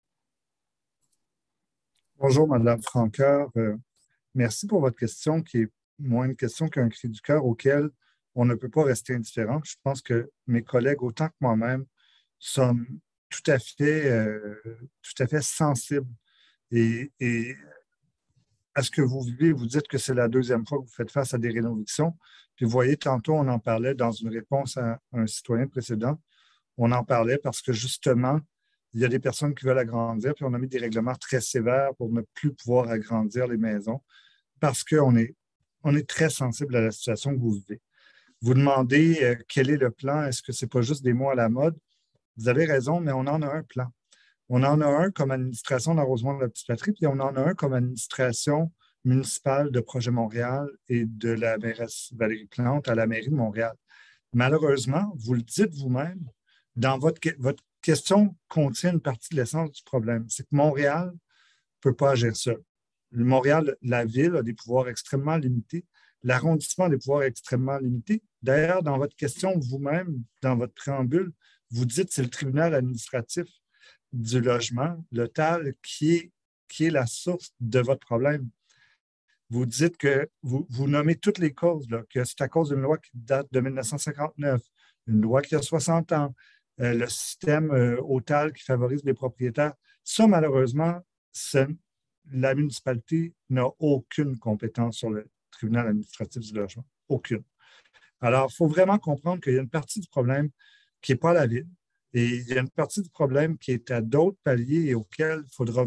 Bonjour, Madame Francoeur. Euh, merci pour votre question qui est moins une question qu'un cri du cœur auquel on ne peut pas rester indifférent. Je pense que mes collègues, autant que moi-même, sommes tout à fait, euh, tout à fait sensibles et, et à ce que vous vivez. Vous dites que c'est la deuxième fois que vous faites face à des rénovictions. Puis vous voyez, tantôt, on en parlait dans une réponse à un citoyen précédent. On en parlait parce que justement, il y a des personnes qui veulent agrandir, puis on a mis des règlements très sévères pour ne plus pouvoir agrandir les maisons parce qu'on est, on est très sensible à la situation que vous vivez. Vous demandez euh, quel est le plan, est-ce que ce n'est pas juste des mots à la mode? Vous avez raison, mais on en a un plan. On en a un comme administration d'Arrosement de la Petite-Patrie, puis on en a un comme administration municipale de Projet Montréal et de la mairesse Valérie Plante à la mairie de Montréal. Malheureusement, vous le dites vous-même, dans votre, votre question contient une partie de l'essence du problème. C'est que Montréal ne peut pas agir seul. Montréal, la ville, a des pouvoirs extrêmement limités. L'arrondissement a des pouvoirs extrêmement limités. D'ailleurs, dans votre question vous-même, dans votre préambule, vous dites que c'est le tribunal administratif du logement, le T A L, qui est, qui est la source de votre problème. Vous dites que vous, vous nommez toutes les causes, là, que c'est à cause d'une loi qui date de mille neuf cent cinquante-neuf, une loi qui a soixante ans, euh, le système euh, au T A L qui favorise les propriétaires. Ça, malheureusement, la municipalité n'a aucune compétence sur le tribunal administratif du logement. Aucune. Alors, il faut vraiment comprendre qu'il y a une partie du problème qui n'est pas la ville. Et il y a une partie du problème qui est à d'autres paliers et auxquels il faudra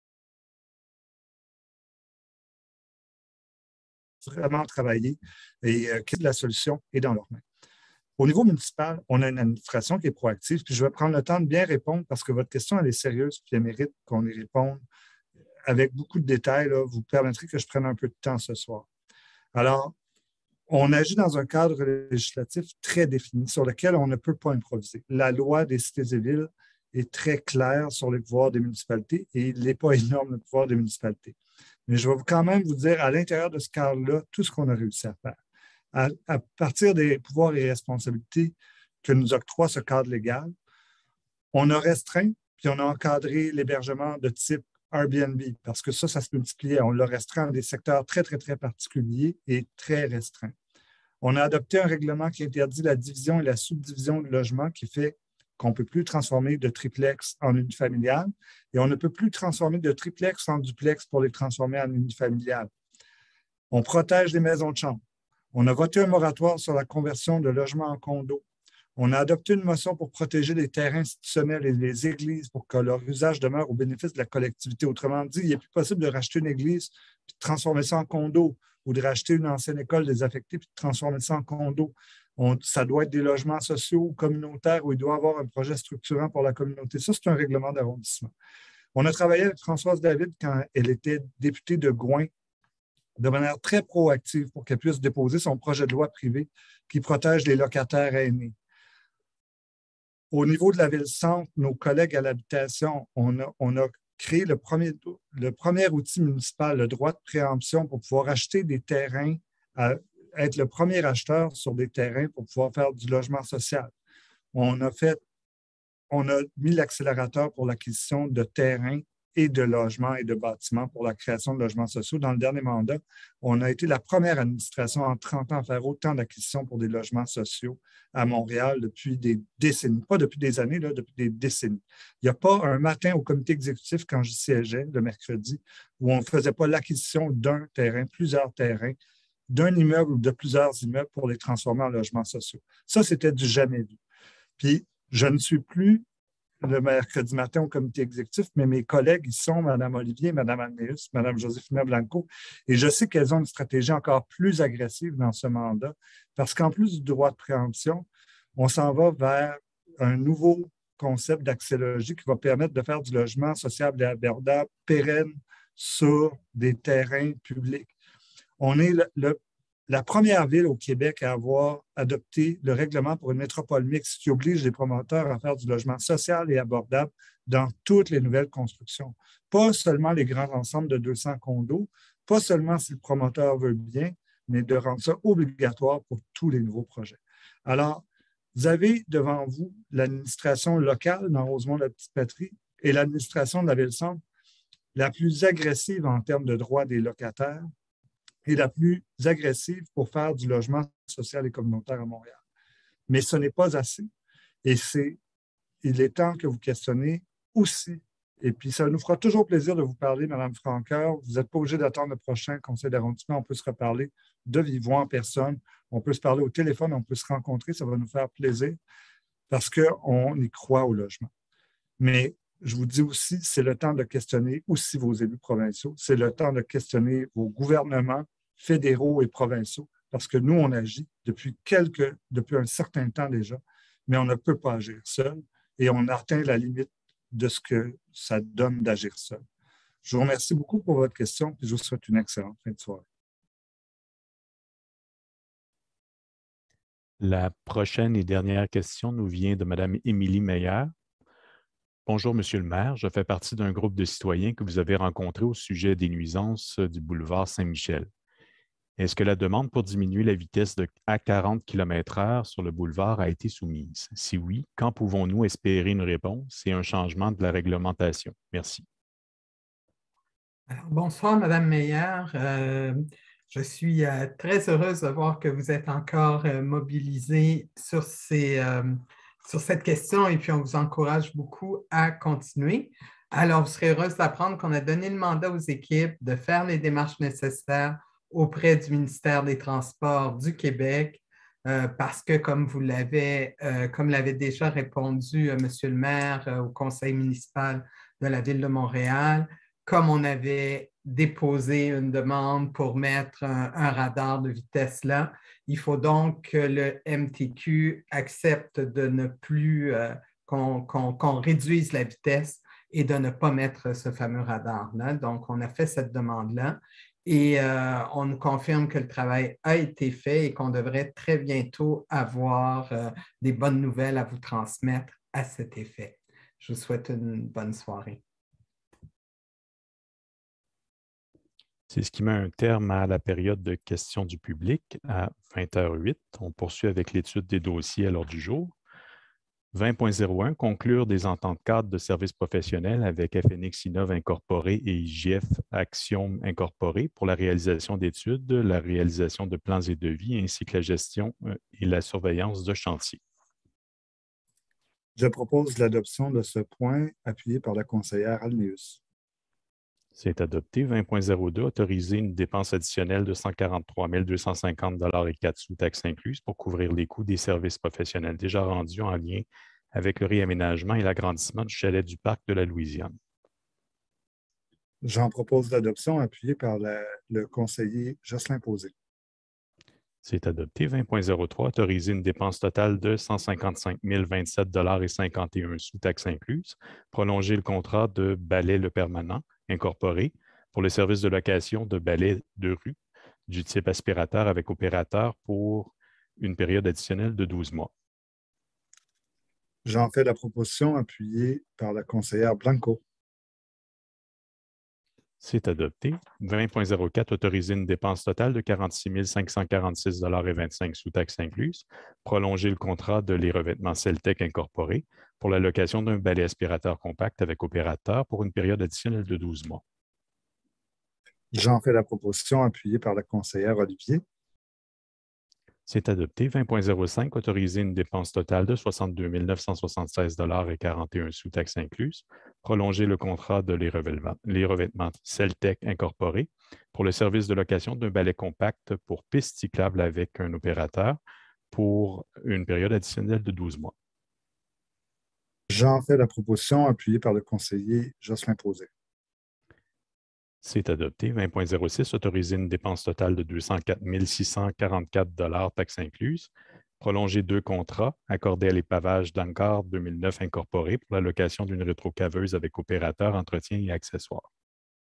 vraiment travailler et euh, que la solution est dans leurs mains. Au niveau municipal, on a une administration qui est proactive. Puis je vais prendre le temps de bien répondre parce que votre question, elle est sérieuse puis elle mérite qu'on y réponde avec beaucoup de détails. Là, vous permettrez que je prenne un peu de temps ce soir. Alors, on agit dans un cadre législatif très défini sur lequel on ne peut pas improviser. La loi des cités et villes est très claire sur les pouvoirs des municipalités et il n'est pas énorme le pouvoir des municipalités. Mais je vais quand même vous dire à l'intérieur de ce cadre-là tout ce qu'on a réussi à faire. À, à partir des pouvoirs et responsabilités que nous octroie ce cadre légal, on a restreint puis on a encadré l'hébergement de type Airbnb parce que ça, ça se multipliait. On l'a restreint à des secteurs très, très, très particuliers et très restreints. On a adopté un règlement qui interdit la division et la subdivision du logement qui fait qu'on ne peut plus transformer de triplex en unifamilial et on ne peut plus transformer de triplex en duplex pour les transformer en unifamilial. On protège les maisons de chambre. On a voté un moratoire sur la conversion de logements en condos. On a adopté une motion pour protéger les terrains institutionnels et les églises pour que leur usage demeure au bénéfice de la collectivité. Autrement dit, il n'est plus possible de racheter une église et de transformer ça en condo ou de racheter une ancienne école désaffectée et de transformer ça en condo. On, ça doit être des logements sociaux ou communautaires où il doit y avoir un projet structurant pour la communauté. Ça, c'est un règlement d'arrondissement. On a travaillé avec Françoise David quand elle était députée de Gouin de manière très proactive pour qu'elle puisse déposer son projet de loi privé qui protège les locataires aînés. au niveau de la ville-centre, nos collègues à l'habitation, on a, on a créé le premier, le premier outil municipal, le droit de préemption pour pouvoir acheter des terrains, à, être le premier acheteur sur des terrains pour pouvoir faire du logement social. On a fait, on a mis l'accélérateur pour l'acquisition de terrains et de logements et de bâtiments pour la création de logements sociaux. Dans le dernier mandat, on a été la première administration en trente ans à faire autant d'acquisitions pour des logements sociaux à Montréal depuis des décennies. Pas depuis des années, là, depuis des décennies. Il n'y a pas un matin au comité exécutif, quand j'y siégeais, le mercredi, où on ne faisait pas l'acquisition d'un terrain, plusieurs terrains, d'un immeuble ou de plusieurs immeubles pour les transformer en logements sociaux. Ça, c'était du jamais vu. Puis, je ne suis plus le mercredi matin au comité exécutif, mais mes collègues y sont, Mme Olivier, Mme Alneus, Mme Josefina Blanco, et je sais qu'elles ont une stratégie encore plus agressive dans ce mandat, parce qu'en plus du droit de préemption, on s'en va vers un nouveau concept d'accéléologie qui va permettre de faire du logement social et abordable pérenne sur des terrains publics. On est le, le la première ville au Québec à avoir adopté le règlement pour une métropole mixte qui oblige les promoteurs à faire du logement social et abordable dans toutes les nouvelles constructions. Pas seulement les grands ensembles de deux cents condos, pas seulement si le promoteur veut bien, mais de rendre ça obligatoire pour tous les nouveaux projets. Alors, vous avez devant vous l'administration locale dans Rosemont-la-Petite-Patrie et l'administration de la Ville-Centre la plus agressive en termes de droits des locataires et la plus agressive pour faire du logement social et communautaire à Montréal. Mais ce n'est pas assez. Et c'est, il est temps que vous questionnez aussi. Et puis, ça nous fera toujours plaisir de vous parler, Mme Francoeur. Vous n'êtes pas obligé d'attendre le prochain conseil d'arrondissement. On peut se reparler de vive voix en personne. On peut se parler au téléphone, on peut se rencontrer. Ça va nous faire plaisir parce qu'on y croit au logement. Mais je vous dis aussi, c'est le temps de questionner aussi vos élus provinciaux. C'est le temps de questionner vos gouvernements fédéraux et provinciaux, parce que nous, on agit depuis, quelques, depuis un certain temps déjà, mais on ne peut pas agir seul et on atteint la limite de ce que ça donne d'agir seul. Je vous remercie beaucoup pour votre question et je vous souhaite une excellente fin de soirée. La prochaine et dernière question nous vient de Mme Émilie Meyer. Bonjour, Monsieur le maire. Je fais partie d'un groupe de citoyens que vous avez rencontré au sujet des nuisances du boulevard Saint-Michel. Est-ce que la demande pour diminuer la vitesse de, à quarante kilomètres heure sur le boulevard a été soumise? Si oui, quand pouvons-nous espérer une réponse et un changement de la réglementation? Merci. Alors, bonsoir, Madame Meyer. Euh, je suis euh, très heureuse de voir que vous êtes encore euh, mobilisée sur ces... Euh, sur cette question et puis on vous encourage beaucoup à continuer. Alors, vous serez heureuse d'apprendre qu'on a donné le mandat aux équipes de faire les démarches nécessaires auprès du ministère des Transports du Québec euh, parce que, comme vous l'avez, euh, comme l'avait déjà répondu euh, Monsieur le maire euh, au conseil municipal de la Ville de Montréal, comme on avait déposé une demande pour mettre un, un radar de vitesse là, il faut donc que le M T Q accepte de ne plus, euh, qu'on qu'on, qu'on réduise la vitesse et de ne pas mettre ce fameux radar-là. Donc, on a fait cette demande-là et euh, on nous confirme que le travail a été fait et qu'on devrait très bientôt avoir euh, des bonnes nouvelles à vous transmettre à cet effet. Je vous souhaite une bonne soirée. C'est ce qui met un terme à la période de questions du public à vingt heures huit. On poursuit avec l'étude des dossiers à l'ordre du jour. vingt point zéro un, conclure des ententes cadres de services professionnels avec F N X Innov Incorporé et I J F Axiom Incorporé pour la réalisation d'études, la réalisation de plans et devis, ainsi que la gestion et la surveillance de chantier. Je propose l'adoption de ce point appuyé par la conseillère Alneus. C'est adopté. vingt point zéro deux, autoriser une dépense additionnelle de cent quarante-trois mille deux cent cinquante dollars et quatre sous taxes incluses pour couvrir les coûts des services professionnels déjà rendus en lien avec le réaménagement et l'agrandissement du chalet du parc de la Louisiane. J'en propose l'adoption appuyée par la, le conseiller Jocelyn Posé. C'est adopté. vingt point zéro trois, autoriser une dépense totale de cent cinquante-cinq mille vingt-sept dollars et cinquante et un sous taxes incluses, prolonger le contrat de Balai Le Permanent Incorporé pour le service de location de balais de rue du type aspirateur avec opérateur pour une période additionnelle de douze mois. J'en fais la proposition appuyée par la conseillère Blanco. C'est adopté. vingt point zéro quatre, autoriser une dépense totale de quarante-six mille cinq cent quarante-six dollars et vingt-cinq sous taxes incluses. Prolonger le contrat de Les Revêtements Celtec Incorporé pour la location d'un balai aspirateur compact avec opérateur pour une période additionnelle de douze mois. J'en fais la proposition appuyée par la conseillère Olivier. C'est adopté. vingt point zéro cinq, autoriser une dépense totale de soixante-deux mille neuf cent soixante-seize dollars et quarante et un sous taxes incluses. Prolonger le contrat de Les Revêtements, les revêtements Celtec Incorporé pour le service de location d'un balai compact pour piste cyclable avec un opérateur pour une période additionnelle de douze mois. J'en fais la proposition appuyée par le conseiller Jocelyn Posé. C'est adopté. vingt point zéro six, autoriser une dépense totale de deux cent quatre mille six cent quarante-quatre dollars taxes incluses. Prolonger deux contrats accordés à l'épavage d'Ancor deux mille neuf Incorporé pour la location d'une rétrocaveuse avec opérateur, entretien et accessoires.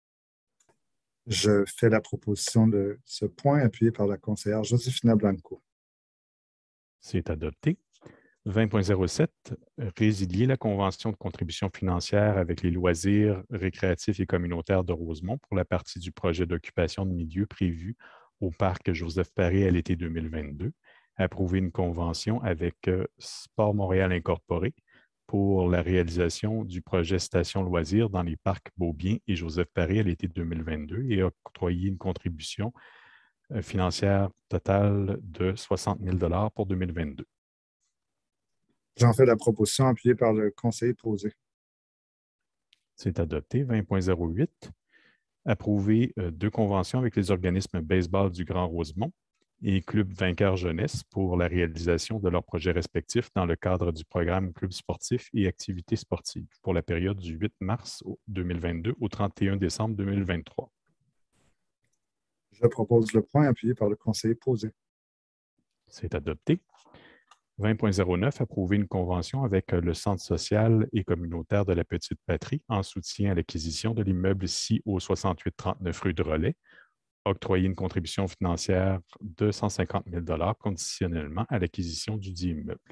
Je fais la proposition de ce point appuyé par la conseillère Josefina Blanco. C'est adopté. vingt point zéro sept, résilier la convention de contribution financière avec les loisirs récréatifs et communautaires de Rosemont pour la partie du projet d'occupation de milieu prévu au parc Joseph-Paré à l'été deux mille vingt-deux. Approuver une convention avec Sport Montréal Incorporé pour la réalisation du projet Station Loisirs dans les parcs Beaubien et Joseph-Paré à l'été deux mille vingt-deux et octroyer une contribution financière totale de soixante mille dollars pour deux mille vingt-deux. J'en fais la proposition appuyée par le conseiller Posé. C'est adopté. vingt point zéro huit, approuver euh, deux conventions avec les organismes baseball du Grand Rosemont et Club Vainqueur Jeunesse pour la réalisation de leurs projets respectifs dans le cadre du programme Club sportif et activités sportives pour la période du huit mars deux mille vingt-deux au trente et un décembre deux mille vingt-trois. Je propose le point appuyé par le conseiller Posé. C'est adopté. vingt point zéro neuf, approuver une convention avec le Centre social et communautaire de la Petite Patrie en soutien à l'acquisition de l'immeuble S I au soixante-huit trente-neuf rue de Relais. Octroyer une contribution financière de cent cinquante mille dollars conditionnellement à l'acquisition du dit immeuble.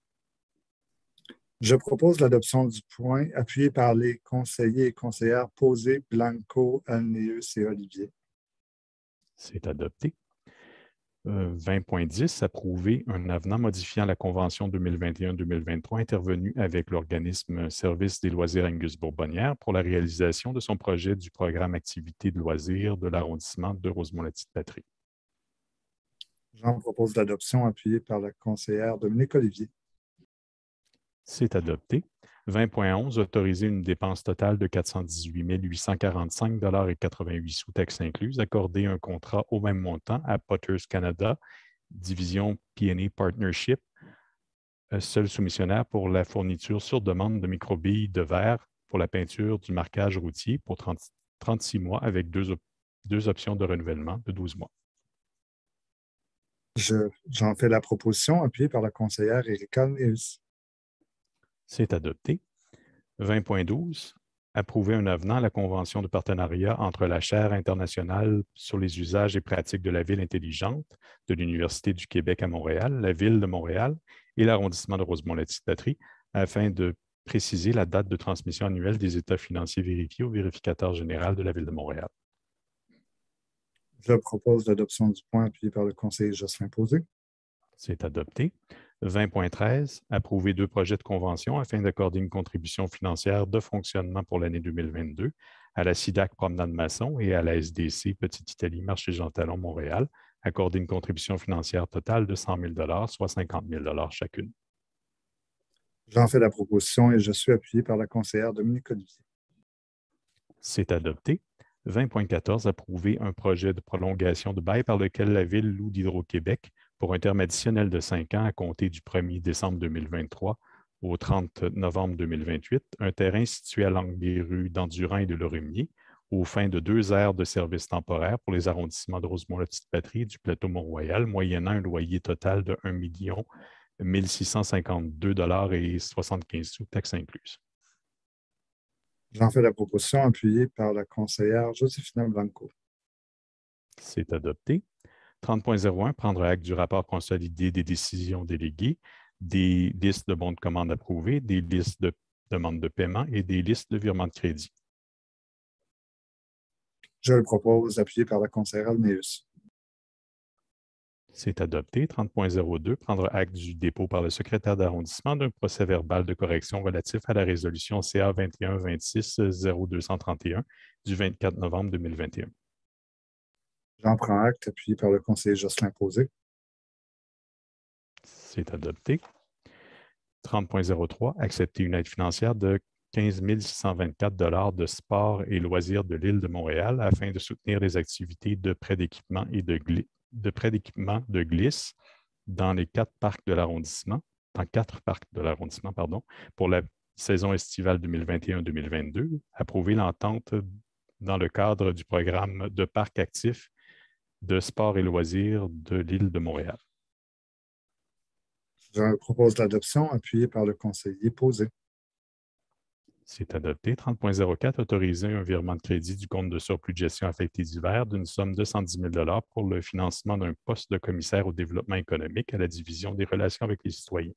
Je propose l'adoption du point appuyé par les conseillers et conseillères Posé, Blanco, Alneus et Olivier. C'est adopté. Euh, vingt point dix, approuver un avenant modifiant la Convention deux mille vingt et un deux mille vingt-trois intervenue avec l'organisme Service des loisirs Angus Bourbonnière pour la réalisation de son projet du programme Activités de loisirs de l'arrondissement de Rosemont-la-Petite-Patrie. J'en propose l'adoption appuyée par la conseillère Dominique Olivier. C'est adopté. vingt point onze, autoriser une dépense totale de quatre cent dix-huit mille huit cent quarante-cinq dollars et quatre-vingt-huit sous taxes incluses, accorder un contrat au même montant à Potters Canada, division P and A Partnership, seul soumissionnaire pour la fourniture sur demande de microbilles de verre pour la peinture du marquage routier pour trente, trente-six mois avec deux, op- deux options de renouvellement de douze mois. Je, j'en fais la proposition appuyée par la conseillère Erika Neus. C'est adopté. vingt point douze, approuver un avenant à la Convention de partenariat entre la Chaire internationale sur les usages et pratiques de la ville intelligente de l'Université du Québec à Montréal, la Ville de Montréal et l'arrondissement de Rosemont-la-Petite-Patrie afin de préciser la date de transmission annuelle des états financiers vérifiés au vérificateur général de la Ville de Montréal. Je propose l'adoption du point appuyé par le conseiller Jocelyn Posé. C'est adopté. vingt point treize, approuver deux projets de convention afin d'accorder une contribution financière de fonctionnement pour l'année deux mille vingt-deux à la SIDAC Promenade Masson et à la S D C Petite Italie Marché Jean Talon Montréal, accorder une contribution financière totale de cent mille dollars, soit cinquante mille dollars chacune. J'en fais la proposition et je suis appuyé par la conseillère Dominique Olivier. C'est adopté. vingt point quatorze, approuver un projet de prolongation de bail par lequel la Ville loue d'Hydro-Québec pour un terme additionnel de cinq ans à compter du premier décembre deux mille vingt-trois au trente novembre deux mille vingt-huit, un terrain situé à l'angle des rues d'Endurant et de Lorimier, aux fins de deux aires de service temporaire pour les arrondissements de Rosemont-la-Petite-Patrie et du plateau Mont-Royal, moyennant un loyer total de un million mille six cent cinquante-deux dollars et soixante-quinze sous, taxes incluses. J'en fais la proposition appuyée par la conseillère Josefina Blanco. C'est adopté. trente point zéro un, prendre acte du rapport consolidé des décisions déléguées des listes de bons de commande approuvés, des listes de demandes de paiement et des listes de virements de crédit. Je le propose, appuyé par la conseillère Alneus. C'est adopté. trente point zéro deux, prendre acte du dépôt par le secrétaire d'arrondissement d'un procès verbal de correction relatif à la résolution C A vingt et un vingt-six zéro deux cent trente et un du vingt-quatre novembre deux mille vingt et un. J'en prends acte, appuyé par le conseiller Jocelyn Posé. C'est adopté. trente point zéro trois, accepter une aide financière de quinze mille six cent vingt-quatre dollars de sport et loisirs de l'île de Montréal afin de soutenir les activités de prêt d'équipement et de, gli- de prêt d'équipement de glisse dans les quatre parcs de l'arrondissement, dans quatre parcs de l'arrondissement, pardon, pour la saison estivale deux mille vingt et un deux mille vingt-deux, approuver l'entente dans le cadre du programme de parc actif de sport et loisirs de l'île de Montréal. Je propose l'adoption, appuyé par le conseiller Posé. C'est adopté. trente point zéro quatre, autoriser un virement de crédit du compte de surplus de gestion affecté divers d'une somme de cent dix mille dollars pour le financement d'un poste de commissaire au développement économique à la division des relations avec les citoyens.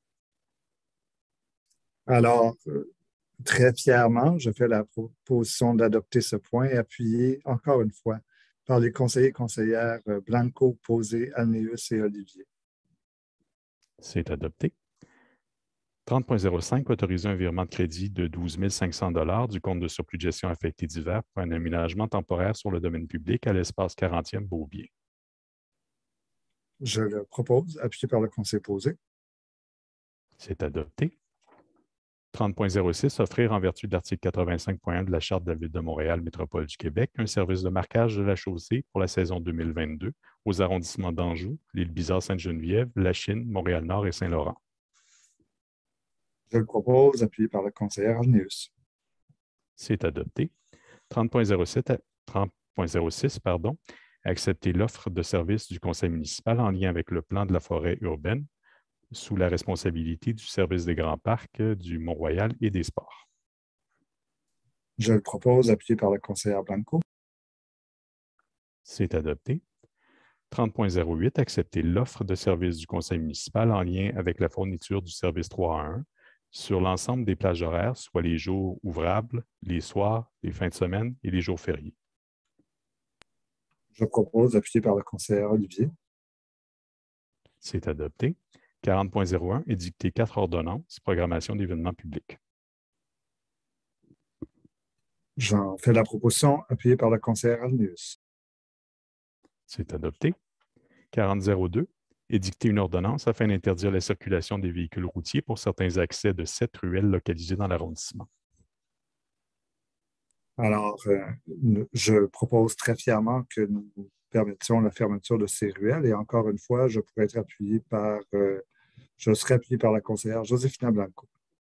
Alors, euh, très fièrement, je fais la proposition d'adopter ce point, appuyé encore une fois par les conseillers et conseillères Blanco, Posé, Alneus et Olivier. C'est adopté. trente point zéro cinq, autoriser un virement de crédit de douze mille cinq cents dollars du compte de surplus de gestion affecté divers pour un aménagement temporaire sur le domaine public à l'espace quarantième Beaubien. Je le propose, appuyé par le conseiller Posé. C'est adopté. trente point zéro six, offrir en vertu de l'article quatre-vingt-cinq point un de la Charte de la Ville de Montréal Métropole du Québec un service de marquage de la chaussée pour la saison deux mille vingt-deux aux arrondissements d'Anjou, l'Île-Bizarre-Sainte-Geneviève, Lachine, Montréal-Nord et Saint-Laurent. Je le propose, appuyé par le conseiller Alneus. C'est adopté. trente point zéro sept, trente point zéro six, pardon, accepter l'offre de service du conseil municipal en lien avec le plan de la forêt urbaine sous la responsabilité du service des grands parcs, du Mont-Royal et des sports. Je le propose, appuyé par le conseiller Blanco. C'est adopté. trente point zéro huit, accepter l'offre de service du conseil municipal en lien avec la fourniture du service trois à un sur l'ensemble des plages horaires, soit les jours ouvrables, les soirs, les fins de semaine et les jours fériés. Je propose, appuyé par le conseiller Olivier. C'est adopté. quarante point zéro un, édicter quatre ordonnances, programmation d'événements publics. J'en fais la proposition, appuyée par le conseiller Alneus. C'est adopté. quarante zéro deux, édicter une ordonnance afin d'interdire la circulation des véhicules routiers pour certains accès de sept ruelles localisées dans l'arrondissement. Alors, euh, je propose très fièrement que nous permettions la fermeture de ces ruelles et encore une fois, je pourrais être appuyé par, euh, je serai appuyé par la conseillère Joséphina Blanco.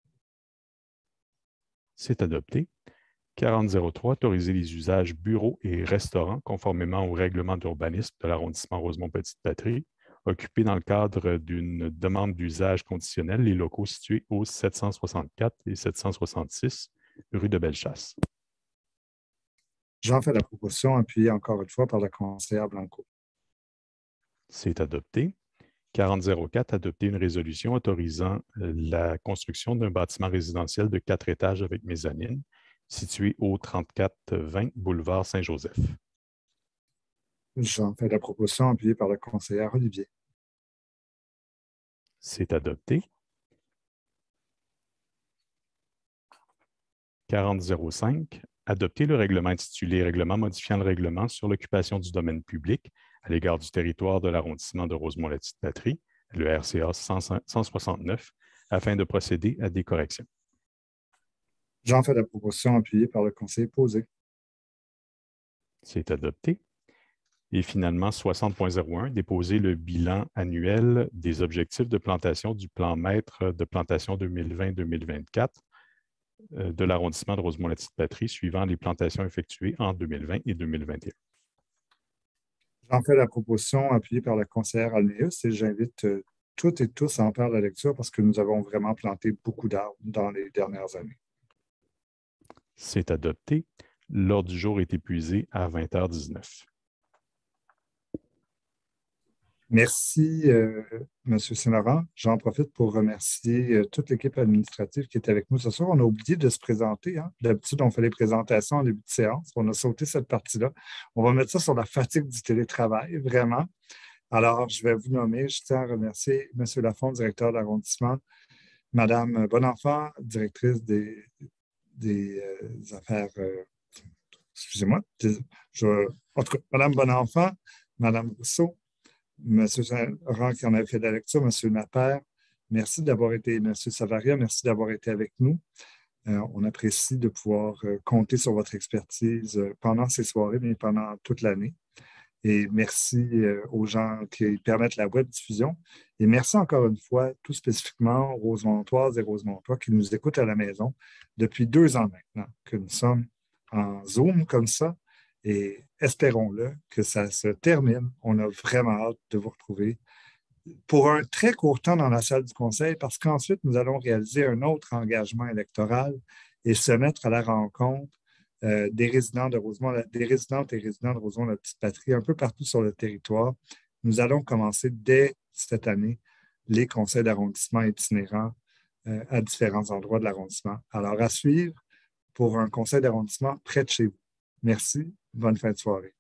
C'est adopté. quarante zéro trois, autoriser les usages bureaux et restaurants conformément au règlement d'urbanisme de l'arrondissement Rosemont-Petite-Patrie, occupés dans le cadre d'une demande d'usage conditionnel les locaux situés au sept cent soixante-quatre et sept cent soixante-six rue de Bellechasse. J'en fais la proposition, appuyée encore une fois par la conseillère Blanco. C'est adopté. quarante zéro quatre, adopter une résolution autorisant la construction d'un bâtiment résidentiel de quatre étages avec mezzanine, situé au trente-quatre vingt boulevard Saint-Joseph. J'en fais la proposition, appuyée par le conseiller Olivier. C'est adopté. quarante zéro cinq, adopter le règlement intitulé « Règlement modifiant le règlement sur l'occupation du domaine public à l'égard du territoire de l'arrondissement de Rosemont-la-Petite-Patrie, le R C A cent soixante-neuf, afin de procéder à des corrections. » J'en fais la proposition, appuyée par le conseiller Posé. C'est adopté. Et finalement, soixante point zéro un, déposer le bilan annuel des objectifs de plantation du plan maître de plantation deux mille vingt deux mille vingt-quatre euh, de l'arrondissement de Rosemont-la-Petite-Patrie suivant les plantations effectuées en deux mille vingt et deux mille vingt et un. J'en fais la proposition, appuyée par la conseillère Alneus, et j'invite euh, toutes et tous à en faire la lecture parce que nous avons vraiment planté beaucoup d'arbres dans les dernières années. C'est adopté. L'ordre du jour est épuisé à vingt heures dix-neuf. Merci, euh, M. Saint-Laurent. J'en profite pour remercier euh, toute l'équipe administrative qui était avec nous ce soir. On a oublié de se présenter. Hein? D'habitude, on fait les présentations en début de séance. On a sauté cette partie-là. On va mettre ça sur la fatigue du télétravail, vraiment. Alors, je vais vous nommer. Je tiens à remercier M. Lafont, directeur d'arrondissement, Mme Bonenfant, directrice des, des euh, affaires... Euh, excusez-moi. Je, en tout cas, Mme Bonenfant, Mme Rousseau, M. Saint-Laurent qui en avait fait la lecture, M. Napper, merci d'avoir été, M. Savaria, merci d'avoir été avec nous. Euh, on apprécie de pouvoir euh, compter sur votre expertise euh, pendant ces soirées, mais pendant toute l'année. Et merci euh, aux gens qui permettent la web diffusion. Et merci encore une fois, tout spécifiquement aux Rosemontoises et Rosemontois qui nous écoutent à la maison depuis deux ans maintenant, que nous sommes en Zoom comme ça. Et espérons-le que ça se termine. On a vraiment hâte de vous retrouver pour un très court temps dans la salle du conseil parce qu'ensuite, nous allons réaliser un autre engagement électoral et se mettre à la rencontre euh, des résidents de Rosemont, des résidentes et résidents de Rosemont, la petite patrie, un peu partout sur le territoire. Nous allons commencer dès cette année les conseils d'arrondissement itinérants euh, à différents endroits de l'arrondissement. Alors, à suivre pour un conseil d'arrondissement près de chez vous. Merci. Bonne fin de soirée.